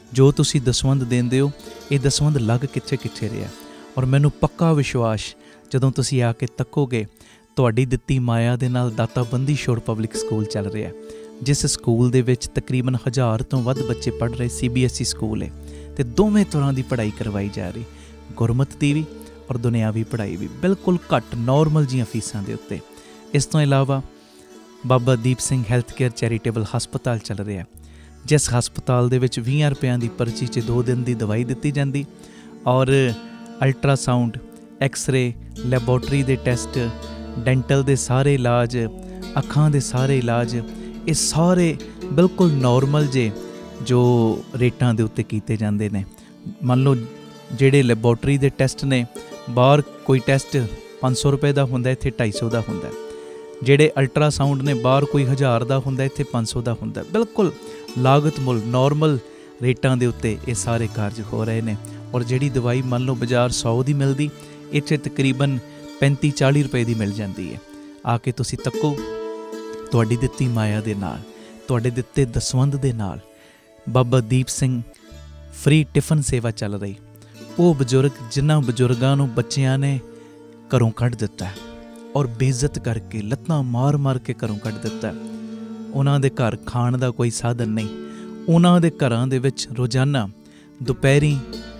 ਜੋ ਤੁਸੀਂ ਦਸਵੰਧ ਦਿੰਦੇ ਹੋ ਇਹ ਦਸਵੰਧ ਲੱਗ ਕਿੱਥੇ ਕਿੱਥੇ ਰਿਹਾ। ਔਰ ਮੈਨੂੰ ਪੱਕਾ ਵਿਸ਼ਵਾਸ ਜਦੋਂ ਤੁਸੀਂ ਆ ਕੇ ਤੱਕੋਗੇ ਤੁਹਾਡੀ ਦਿੱਤੀ ਮਾਇਆ ਦੇ ਨਾਲ ਦਾਤਾ ਬੰਦੀ ਛੋੜ ਪਬਲਿਕ ਸਕੂਲ ਚੱਲ ਰਿਹਾ, ਜਿਸ ਸਕੂਲ ਦੇ ਵਿੱਚ ਤਕਰੀਬਨ ਹਜ਼ਾਰ ਤੋਂ ਵੱਧ ਬੱਚੇ ਪੜ੍ਹ ਰਹੇ। C B S E school ਹੈ ਅਤੇ ਦੋਵੇਂ ਤਰ੍ਹਾਂ ਦੀ ਪੜ੍ਹਾਈ ਕਰਵਾਈ ਜਾ ਰਹੀ, ਗੁਰਮਤ ਦੀ ਵੀ ਔਰ ਦੁਨਿਆਵੀ ਪੜ੍ਹਾਈ ਵੀ, ਬਿਲਕੁਲ ਘੱਟ ਨੋਰਮਲ ਜੀਆਂ ਫੀਸਾਂ ਦੇ ਉੱਤੇ। ਇਸ ਤੋਂ ਇਲਾਵਾ Baba Deep Singh health care charitable ਹਸਪਤਾਲ ਚੱਲ ਰਿਹਾ, ਜਿਸ ਹਸਪਤਾਲ ਦੇ ਵਿੱਚ ਵੀਹਾਂ ਰੁਪਇਆਂ ਦੀ ਪਰਚੀ 'ਚ ਦੋ ਦਿਨ ਦੀ ਦਵਾਈ ਦਿੱਤੀ ਜਾਂਦੀ ਔਰ ਅਲਟਰਾਸਾਊਂਡ, ਐਕਸਰੇ, ਲੈਬੋਰਟਰੀ ਦੇ ਟੈਸਟ, ਡੈਂਟਲ ਦੇ ਸਾਰੇ ਇਲਾਜ, ਅੱਖਾਂ ਦੇ ਸਾਰੇ ਇਲਾਜ, ਇਹ ਸਾਰੇ ਬਿਲਕੁਲ ਨੋਰਮਲ ਜੇ ਜੋ ਰੇਟਾਂ ਦੇ ਉੱਤੇ ਕੀਤੇ ਜਾਂਦੇ ਨੇ। ਮੰਨ ਲਓ ਜਿਹੜੇ ਲੈਬੋਰਟਰੀ ਦੇ ਟੈਸਟ ਨੇ ਬਾਹਰ ਕੋਈ ਟੈਸਟ ਪੰਜ ਸੌ ਰੁਪਏ ਦਾ ਹੁੰਦਾ, ਇੱਥੇ ਢਾਈ ਸੌ ਦਾ ਹੁੰਦਾ। ਜਿਹੜੇ ਅਲਟਰਾਸਾਊਂਡ ਨੇ ਬਾਹਰ ਕੋਈ ਹਜ਼ਾਰ ਦਾ ਹੁੰਦਾ, ਇੱਥੇ ਪੰਜ ਸੌ ਦਾ ਹੁੰਦਾ। ਬਿਲਕੁਲ ਲਾਗਤ ਮੁੱਲ ਨੋਰਮਲ ਰੇਟਾਂ ਦੇ ਉੱਤੇ ਇਹ ਸਾਰੇ ਕਾਰਜ ਹੋ ਰਹੇ ਨੇ। ਔਰ ਜਿਹੜੀ ਦਵਾਈ ਮੰਨ ਲਓ ਬਾਜ਼ਾਰ ਸੌ ਦੀ ਮਿਲਦੀ, ਇੱਥੇ ਤਕਰੀਬਨ ਪੈਂਤੀ ਚਾਲੀ ਰੁਪਏ ਦੀ ਮਿਲ ਜਾਂਦੀ ਹੈ। ਆ ਕੇ ਤੁਸੀਂ ਤੱਕੋ, ਤੁਹਾਡੀ ਦਿੱਤੀ ਮਾਇਆ ਦੇ ਨਾਲ, ਤੁਹਾਡੇ ਦਿੱਤੇ ਦਸਵੰਧ ਦੇ ਨਾਲ ਬਾਬਾ ਦੀਪ ਸਿੰਘ ਫ੍ਰੀ ਟਿਫਨ ਸੇਵਾ ਚੱਲ ਰਹੀ। ਉਹ ਬਜ਼ੁਰਗ ਜਿਨ੍ਹਾਂ ਬਜ਼ੁਰਗਾਂ ਨੂੰ ਬੱਚਿਆਂ ਨੇ ਘਰੋਂ ਕੱਢ ਦਿੱਤਾ ਔਰ ਬੇਇੱਜ਼ਤ ਕਰਕੇ ਲੱਤਾਂ ਮਾਰ ਮਾਰ ਕੇ ਘਰੋਂ ਕੱਢ ਦਿੱਤਾ, ਉਹਨਾਂ ਦੇ ਘਰ ਖਾਣ ਦਾ ਕੋਈ ਸਾਧਨ ਨਹੀਂ। ਉਹਨਾਂ ਦੇ ਘਰਾਂ ਦੇ ਵਿੱਚ ਰੋਜ਼ਾਨਾ ਦੁਪਹਿਰੀ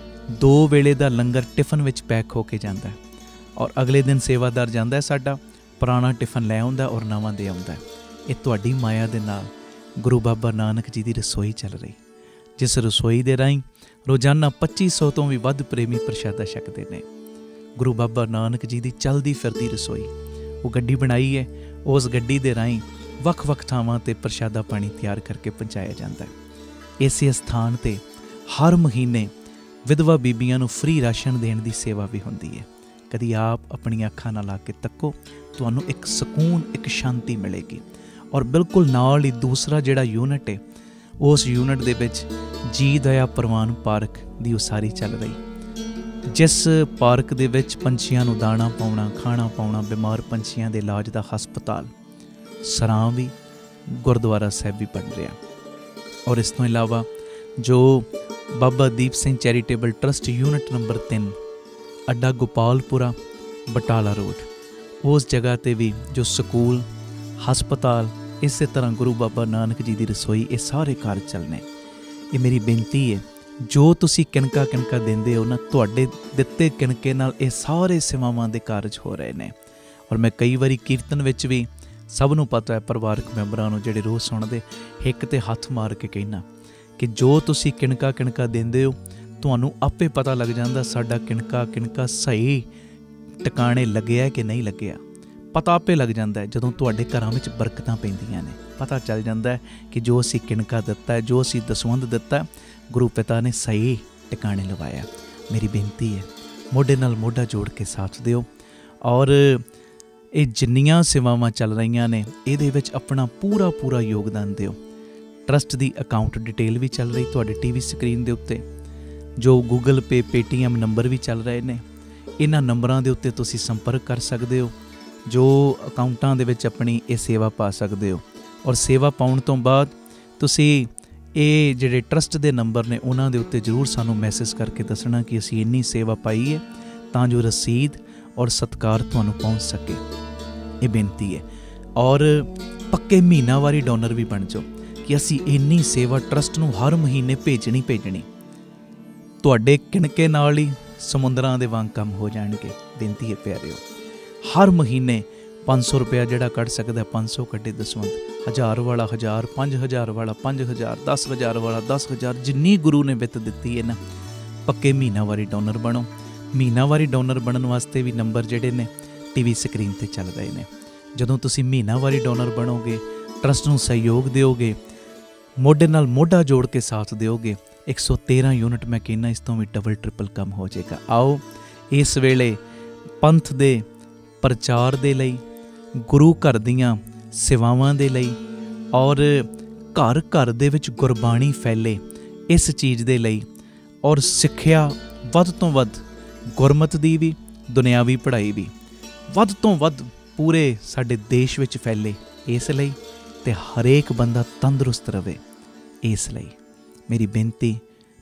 ਦੋ ਵੇਲੇ ਦਾ ਲੰਗਰ ਟਿਫਨ ਵਿੱਚ ਪੈਕ ਹੋ ਕੇ ਜਾਂਦਾ ਔਰ ਅਗਲੇ ਦਿਨ ਸੇਵਾਦਾਰ ਜਾਂਦਾ ਸਾਡਾ ਪੁਰਾਣਾ ਟਿਫਨ ਲੈ ਆਉਂਦਾ ਔਰ ਨਵਾਂ ਦੇ ਆਉਂਦਾ। ਇਹ ਤੁਹਾਡੀ ਮਾਇਆ ਦੇ ਨਾਲ ਗੁਰੂ ਬਾਬਾ ਨਾਨਕ ਜੀ ਦੀ ਰਸੋਈ ਚੱਲ ਰਹੀ, ਜਿਸ ਰਸੋਈ ਦੇ ਰਾਹੀਂ ਰੋਜ਼ਾਨਾ ਪੱਚੀ ਸੌ ਤੋਂ ਵੀ ਵੱਧ ਪ੍ਰੇਮੀ ਪ੍ਰਸ਼ਾਦਾ ਛਕਦੇ ਨੇ। ਗੁਰੂ ਬਾਬਾ ਨਾਨਕ ਜੀ ਦੀ ਚੱਲਦੀ ਫਿਰਦੀ ਰਸੋਈ, ਉਹ ਗੱਡੀ ਬਣਾਈ ਹੈ, ਉਸ ਗੱਡੀ ਦੇ ਰਾਹੀਂ ਵੱਖ ਵੱਖ ਥਾਵਾਂ 'ਤੇ ਪ੍ਰਸ਼ਾਦਾ ਪਾਣੀ ਤਿਆਰ ਕਰਕੇ ਪਹੁੰਚਾਇਆ ਜਾਂਦਾ ਹੈ। ਇਸੇ ਸਥਾਨ 'ਤੇ ਹਰ ਮਹੀਨੇ ਵਿਧਵਾ ਬੀਬੀਆਂ ਨੂੰ ਫ੍ਰੀ ਰਾਸ਼ਨ ਦੇਣ ਦੀ ਸੇਵਾ ਵੀ ਹੁੰਦੀ ਹੈ। ਕਦੀ ਆਪ ਆਪਣੀਆਂ ਅੱਖਾਂ ਨਾਲ ਲਾ ਕੇ ਤੱਕੋ, ਤੁਹਾਨੂੰ ਇੱਕ ਸਕੂਨ, ਇੱਕ ਸ਼ਾਂਤੀ ਮਿਲੇਗੀ। ਔਰ ਬਿਲਕੁਲ ਨਾਲ ਹੀ ਦੂਸਰਾ ਜਿਹੜਾ ਯੂਨਿਟ ਹੈ, ਉਸ ਯੂਨਿਟ ਦੇ ਵਿੱਚ ਜੀ ਦਇਆ ਪ੍ਰਵਾਨ ਪਾਰਕ ਦੀ ਉਸਾਰੀ ਚੱਲ ਰਹੀ, ਜਿਸ ਪਾਰਕ ਦੇ ਵਿੱਚ ਪੰਛੀਆਂ ਨੂੰ ਦਾਣਾ ਪਾਉਣਾ, ਖਾਣਾ ਪਾਉਣਾ, ਬਿਮਾਰ ਪੰਛੀਆਂ ਦੇ ਇਲਾਜ ਦਾ ਹਸਪਤਾਲ, ਸਰਾਂ ਵੀ, ਗੁਰਦੁਆਰਾ ਸਾਹਿਬ ਵੀ ਬਣ ਰਿਹਾ। ਔਰ ਇਸ ਤੋਂ ਇਲਾਵਾ ਜੋ Baba Deep Singh charitable trust unit number ਤਿੰਨ, ਅੱਡਾ ਗੋਪਾਲਪੁਰਾ, ਬਟਾਲਾ ਰੋਡ, ਉਸ ਜਗ੍ਹਾ 'ਤੇ ਵੀ ਜੋ ਸਕੂਲ, ਹਸਪਤਾਲ, ਇਸੇ ਤਰ੍ਹਾਂ ਗੁਰੂ ਬਾਬਾ ਨਾਨਕ ਜੀ ਦੀ ਰਸੋਈ, ਇਹ ਸਾਰੇ ਕਾਰਜ ਚੱਲਣੇ। ਇਹ ਮੇਰੀ ਬੇਨਤੀ ਹੈ, ਜੋ ਤੁਸੀਂ ਕਿਣਕਾ ਕਿਣਕਾ ਦਿੰਦੇ ਹੋ ਨਾ, ਤੁਹਾਡੇ ਦਿੱਤੇ ਕਿਣਕੇ ਨਾਲ ਇਹ ਸਾਰੇ ਸੇਵਾਵਾਂ ਦੇ ਕਾਰਜ ਹੋ ਰਹੇ ਨੇ। ਔਰ ਮੈਂ ਕਈ ਵਾਰੀ ਕੀਰਤਨ ਵਿੱਚ ਵੀ, ਸਭ ਨੂੰ ਪਤਾ ਹੈ, ਪਰਿਵਾਰਕ ਮੈਂਬਰਾਂ ਨੂੰ ਜਿਹੜੇ ਰੋਜ਼ ਸੁਣਦੇ, ਹਿੱਕ 'ਤੇ ਹੱਥ ਮਾਰ ਕੇ ਕਹਿਣਾ ਕਿ ਜੋ ਤੁਸੀਂ ਕਿਣਕਾ ਕਿਣਕਾ ਦਿੰਦੇ ਹੋ, ਤੁਹਾਨੂੰ ਆਪੇ ਪਤਾ ਲੱਗ ਜਾਂਦਾ ਸਾਡਾ ਕਿਣਕਾ ਕਿਣਕਾ ਸਹੀ ਟਿਕਾਣੇ ਲੱਗਿਆ ਕਿ ਨਹੀਂ ਲੱਗਿਆ। ਪਤਾ ਆਪੇ ਲੱਗ ਜਾਂਦਾ ਹੈ ਜਦੋਂ ਤੁਹਾਡੇ ਘਰਾਂ ਵਿੱਚ ਬਰਕਤਾਂ ਪੈਂਦੀਆਂ ਨੇ, ਪਤਾ ਚੱਲ ਜਾਂਦਾ ਹੈ ਕਿ ਜੋ ਅਸੀਂ ਕਿਣਕਾ ਦਿੱਤਾ ਹੈ, ਜੋ ਅਸੀਂ ਦਸਵੰਧ ਦਿੱਤਾ, ਗੁਰੂ ਪਿਤਾ ਨੇ ਸਹੀ ਟਿਕਾਣੇ ਲਵਾਇਆ। ਮੇਰੀ ਬੇਨਤੀ ਹੈ, ਮੋਢੇ ਨਾਲ ਮੋਢਾ ਜੋੜ ਕੇ ਸਾਥ ਦਿਓ ਔਰ ਇਹ ਜਿੰਨੀਆਂ ਸੇਵਾਵਾਂ ਚੱਲ ਰਹੀਆਂ ਨੇ ਇਹਦੇ ਵਿੱਚ ਆਪਣਾ ਪੂਰਾ ਪੂਰਾ ਯੋਗਦਾਨ ਦਿਓ। ਟਰਸਟ ਦੀ ਅਕਾਊਂਟ ਡਿਟੇਲ ਵੀ ਚੱਲ ਰਹੀ ਤੁਹਾਡੇ ਟੀ ਵੀ ਸਕਰੀਨ ਦੇ ਉੱਤੇ, ਜੋ ਗੂਗਲ ਪੇ, ਪੇਟੀਐਮ ਨੰਬਰ ਵੀ ਚੱਲ ਰਹੇ ਨੇ। ਇਹਨਾਂ ਨੰਬਰਾਂ ਦੇ ਉੱਤੇ ਤੁਸੀਂ ਸੰਪਰਕ ਕਰ ਸਕਦੇ ਹੋ, ਜੋ ਅਕਾਊਂਟਾਂ ਦੇ ਵਿੱਚ ਆਪਣੀ ਇਹ ਸੇਵਾ ਪਾ ਸਕਦੇ ਹੋ। ਔਰ ਸੇਵਾ ਪਾਉਣ ਤੋਂ ਬਾਅਦ ਤੁਸੀਂ ਇਹ ਜਿਹੜੇ ਟਰਸਟ ਦੇ ਨੰਬਰ ਨੇ ਉਹਨਾਂ ਦੇ ਉੱਤੇ ਜ਼ਰੂਰ ਸਾਨੂੰ ਮੈਸੇਜ ਕਰਕੇ ਦੱਸਣਾ ਕਿ ਅਸੀਂ ਇੰਨੀ ਸੇਵਾ ਪਾਈ ਹੈ, ਤਾਂ ਜੋ ਰਸੀਦ ਔਰ ਸਤਿਕਾਰ ਤੁਹਾਨੂੰ ਪਹੁੰਚ ਸਕੇ। ਇਹ ਬੇਨਤੀ ਹੈ। ਔਰ ਪੱਕੇ ਮਹੀਨਾਵਾਰੀ ਡੋਨਰ ਵੀ ਬਣ ਜਾਓ ਕਿ ਅਸੀਂ ਇੰਨੀ ਸੇਵਾ ਟਰਸਟ ਨੂੰ ਹਰ ਮਹੀਨੇ ਭੇਜਣੀ ਭੇਜਣੀ ਤੁਹਾਡੇ ਕਿਣਕੇ ਨਾਲ ਹੀ ਸਮੁੰਦਰਾਂ ਦੇ ਵਾਂਗ ਕੰਮ ਹੋ ਜਾਣਗੇ। ਬੇਨਤੀ ਹੈ ਪਿਆਰਿਓ, ਹਰ ਮਹੀਨੇ ਪੰਜ ਸੌ ਰੁਪਇਆ ਜਿਹੜਾ ਕੱਢ ਸਕਦਾ ਪੰਜ ਸੌ ਕੱਢੇ ਦਸਵੰਧ, ਹਜ਼ਾਰ ਵਾਲਾ ਹਜ਼ਾਰ, ਪੰਜ ਹਜ਼ਾਰ ਵਾਲਾ ਪੰਜ ਹਜ਼ਾਰ, ਦਸ ਹਜ਼ਾਰ ਵਾਲਾ ਦਸ ਹਜ਼ਾਰ, ਜਿੰਨੀ ਗੁਰੂ ਨੇ ਵਿੱਤ ਦਿੱਤੀ ਹੈ ਨਾ, ਪੱਕੇ ਮਹੀਨਾਵਾਰੀ ਡੋਨਰ ਬਣੋ। ਮਹੀਨਾਵਾਰੀ ਡੋਨਰ ਬਣਨ ਵਾਸਤੇ ਵੀ ਨੰਬਰ ਜਿਹੜੇ ਨੇ ਟੀ ਵੀ ਸਕਰੀਨ 'ਤੇ ਚੱਲ ਰਹੇ ਨੇ। ਜਦੋਂ ਤੁਸੀਂ ਮਹੀਨਾਵਾਰੀ ਡੋਨਰ ਬਣੋਗੇ, ਟਰਸਟ ਨੂੰ ਸਹਿਯੋਗ ਦਿਓਗੇ, ਮੋਢੇ ਨਾਲ ਮੋਢਾ ਜੋੜ ਕੇ ਸਾਥ ਦਿਓਗੇ, ਇੱਕ ਸੌ ਤੇਰ੍ਹਾਂ ਯੂਨਿਟ ਮੈਂ ਕਹਿੰਦਾ ਇਸ ਤੋਂ ਵੀ ਡਬਲ ਟ੍ਰਿਪਲ ਕੰਮ ਹੋ ਜਾਏਗਾ। ਆਓ ਇਸ ਵੇਲੇ ਪੰਥ ਦੇ ਪ੍ਰਚਾਰ ਦੇ ਲਈ, ਗੁਰੂ ਘਰ ਦੀਆਂ ਸੇਵਾਵਾਂ ਦੇ ਲਈ ਔਰ ਘਰ ਘਰ ਦੇ ਵਿੱਚ ਗੁਰਬਾਣੀ ਫੈਲੇ, ਇਸ ਚੀਜ਼ ਦੇ ਲਈ, ਔਰ ਸਿੱਖਿਆ ਵੱਧ ਤੋਂ ਵੱਧ, ਗੁਰਮਤ ਦੀ ਵੀ, ਦੁਨਿਆਵੀ ਪੜ੍ਹਾਈ ਵੀ ਵੱਧ ਤੋਂ ਵੱਧ ਪੂਰੇ ਸਾਡੇ ਦੇਸ਼ ਵਿੱਚ ਫੈਲੇ, ਇਸ ਲਈ ਤੇ ਹਰੇਕ ਬੰਦਾ ਤੰਦਰੁਸਤ ਰਵੇ, ਇਸ ਲਈ ਮੇਰੀ ਬੇਨਤੀ,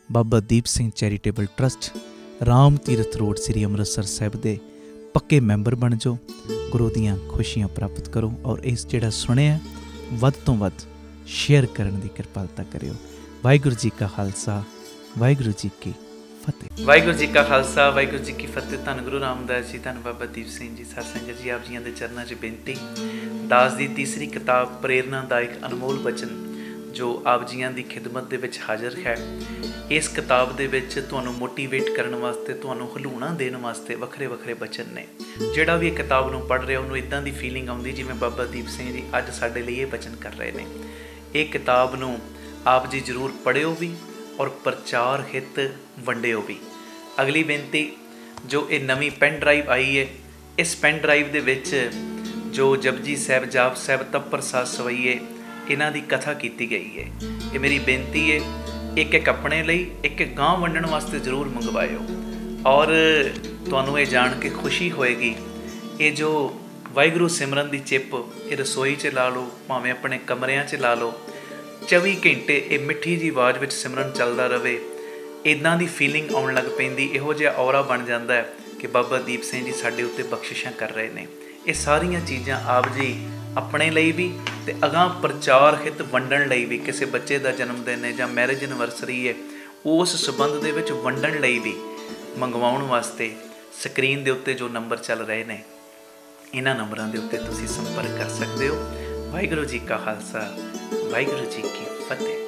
Baba Deep Singh charitable trust Ram Tirath road Sri Amritsar ਸਾਹਿਬ ਦੇ ਪੱਕੇ ਮੈਂਬਰ ਬਣ ਜਾਓ, ਗੁਰੂ ਦੀਆਂ ਖੁਸ਼ੀਆਂ ਪ੍ਰਾਪਤ ਕਰੋ। ਔਰ ਇਸ ਜਿਹੜਾ ਸੁਣਿਆ ਵੱਧ ਤੋਂ ਵੱਧ ਸ਼ੇਅਰ ਕਰਨ ਦੀ ਕਿਰਪਾਲਤਾ ਕਰਿਓ। ਵਾਹਿਗੁਰੂ ਜੀ ਕਾ ਖਾਲਸਾ, ਵਾਹਿਗੁਰੂ ਜੀ ਕੀ ਫਤਿਹ। ਵਾਹਿਗੁਰੂ ਜੀ ਕਾ ਖਾਲਸਾ, ਵਾਹਿਗੁਰੂ ਜੀ ਕੀ ਫਤਿਹ। ਧੰਨ ਗੁਰੂ ਰਾਮਦਾਸ ਜੀ, ਧੰਨ ਬਾਬਾ ਦੀਪ ਸਿੰਘ ਜੀ। ਸਾਧ ਸੰਗਤ ਜੀ, ਆਪ ਜੀਆਂ ਦੇ ਚਰਨਾਂ 'ਚ ਬੇਨਤੀ, ਦਾਸ ਦੀ ਤੀਸਰੀ ਕਿਤਾਬ ਪ੍ਰੇਰਨਾ ਦਾ ਇੱਕ ਅਨਮੋਲ ਬਚਨ ਜੋ ਆਪ ਜੀਆਂ ਦੀ ਖਿਦਮਤ ਦੇ ਵਿੱਚ ਹਾਜ਼ਰ ਹੈ। ਇਸ ਕਿਤਾਬ ਦੇ ਵਿੱਚ ਤੁਹਾਨੂੰ ਮੋਟੀਵੇਟ ਕਰਨ ਵਾਸਤੇ, ਤੁਹਾਨੂੰ ਹਲੂਣਾ ਦੇਣ ਵਾਸਤੇ ਵੱਖਰੇ ਵੱਖਰੇ ਬਚਨ ਨੇ। ਜਿਹੜਾ ਵੀ ਇਹ ਕਿਤਾਬ ਨੂੰ ਪੜ੍ਹ ਰਿਹਾ ਉਹਨੂੰ ਇੱਦਾਂ ਦੀ ਫੀਲਿੰਗ ਆਉਂਦੀ ਜਿਵੇਂ ਬਾਬਾ ਦੀਪ ਸਿੰਘ ਜੀ ਅੱਜ ਸਾਡੇ ਲਈ ਇਹ ਬਚਨ ਕਰ ਰਹੇ ਨੇ। ਇਹ ਕਿਤਾਬ ਨੂੰ ਆਪ ਜੀ ਜ਼ਰੂਰ ਪੜ੍ਹਿਓ ਵੀ ਔਰ ਪ੍ਰਚਾਰ ਹਿੱਤ ਵੰਡਿਓ ਵੀ। ਅਗਲੀ ਬੇਨਤੀ, ਜੋ ਇਹ ਨਵੀਂ ਪੈਨ ਡਰਾਈਵ ਆਈ ਹੈ, ਇਸ ਪੈਨ ਡਰਾਈਵ ਦੇ ਵਿੱਚ ਜੋ ਜਪਜੀ ਸਾਹਿਬ, ਜਾਪ ਸਾਹਿਬ, ਤਪ ਪ੍ਰਸਾਦ ਸਵਈਏ ਇਹਨਾਂ ਦੀ ਕਥਾ ਕੀਤੀ ਗਈ ਹੈ। ਇਹ ਮੇਰੀ ਬੇਨਤੀ ਹੈ, ਇੱਕ ਇੱਕ ਆਪਣੇ ਲਈ, ਇੱਕ ਇੱਕ ਗਾਂ ਵੰਡਣ ਵਾਸਤੇ ਜ਼ਰੂਰ ਮੰਗਵਾਇਓ। ਔਰ ਤੁਹਾਨੂੰ ਇਹ ਜਾਣ ਕੇ ਖੁਸ਼ੀ ਹੋਏਗੀ, ਇਹ ਜੋ ਵਾਹਿਗੁਰੂ ਸਿਮਰਨ ਦੀ ਚਿੱਪ ਇਹ ਰਸੋਈ 'ਚ ਲਾ ਲਓ, ਭਾਵੇਂ ਆਪਣੇ ਕਮਰਿਆਂ 'ਚ ਲਾ ਲਓ, ਚੌਵੀ ਘੰਟੇ ਇਹ ਮਿੱਠੀ ਜਿਹੀ ਆਵਾਜ਼ ਵਿੱਚ ਸਿਮਰਨ ਚੱਲਦਾ ਰਹੇ। ਇੱਦਾਂ ਦੀ ਫੀਲਿੰਗ ਆਉਣ ਲੱਗ ਪੈਂਦੀ, ਇਹੋ ਜਿਹਾ ਔਰਾ ਬਣ ਜਾਂਦਾ ਹੈ ਕਿ ਬਾਬਾ ਦੀਪ ਸਿੰਘ ਜੀ ਸਾਡੇ ਉੱਤੇ ਬਖਸ਼ਿਸ਼ਾਂ ਕਰ ਰਹੇ ਨੇ। ਇਹ ਸਾਰੀਆਂ ਚੀਜ਼ਾਂ ਆਪ ਜੀ ਆਪਣੇ ਲਈ ਵੀ ਅਤੇ ਅਗਾਂਹ ਪ੍ਰਚਾਰ ਹਿੱਤ ਵੰਡਣ ਲਈ ਵੀ, ਕਿਸੇ ਬੱਚੇ ਦਾ ਜਨਮ ਦਿਨ ਹੈ ਜਾਂ ਮੈਰਿਜ ਐਨਵਰਸਰੀ ਹੈ, ਉਸ ਸੰਬੰਧ ਦੇ ਵਿੱਚ ਵੰਡਣ ਲਈ ਵੀ ਮੰਗਵਾਉਣ ਵਾਸਤੇ ਸਕਰੀਨ ਦੇ ਉੱਤੇ ਜੋ ਨੰਬਰ ਚੱਲ ਰਹੇ ਨੇ, ਇਹਨਾਂ ਨੰਬਰਾਂ ਦੇ ਉੱਤੇ ਤੁਸੀਂ ਸੰਪਰਕ ਕਰ ਸਕਦੇ ਹੋ। ਵਾਹਿਗੁਰੂ ਜੀ ਕਾ ਖਾਲਸਾ, ਵਾਹਿਗੁਰੂ ਜੀ ਕੀ ਫਤਿਹ।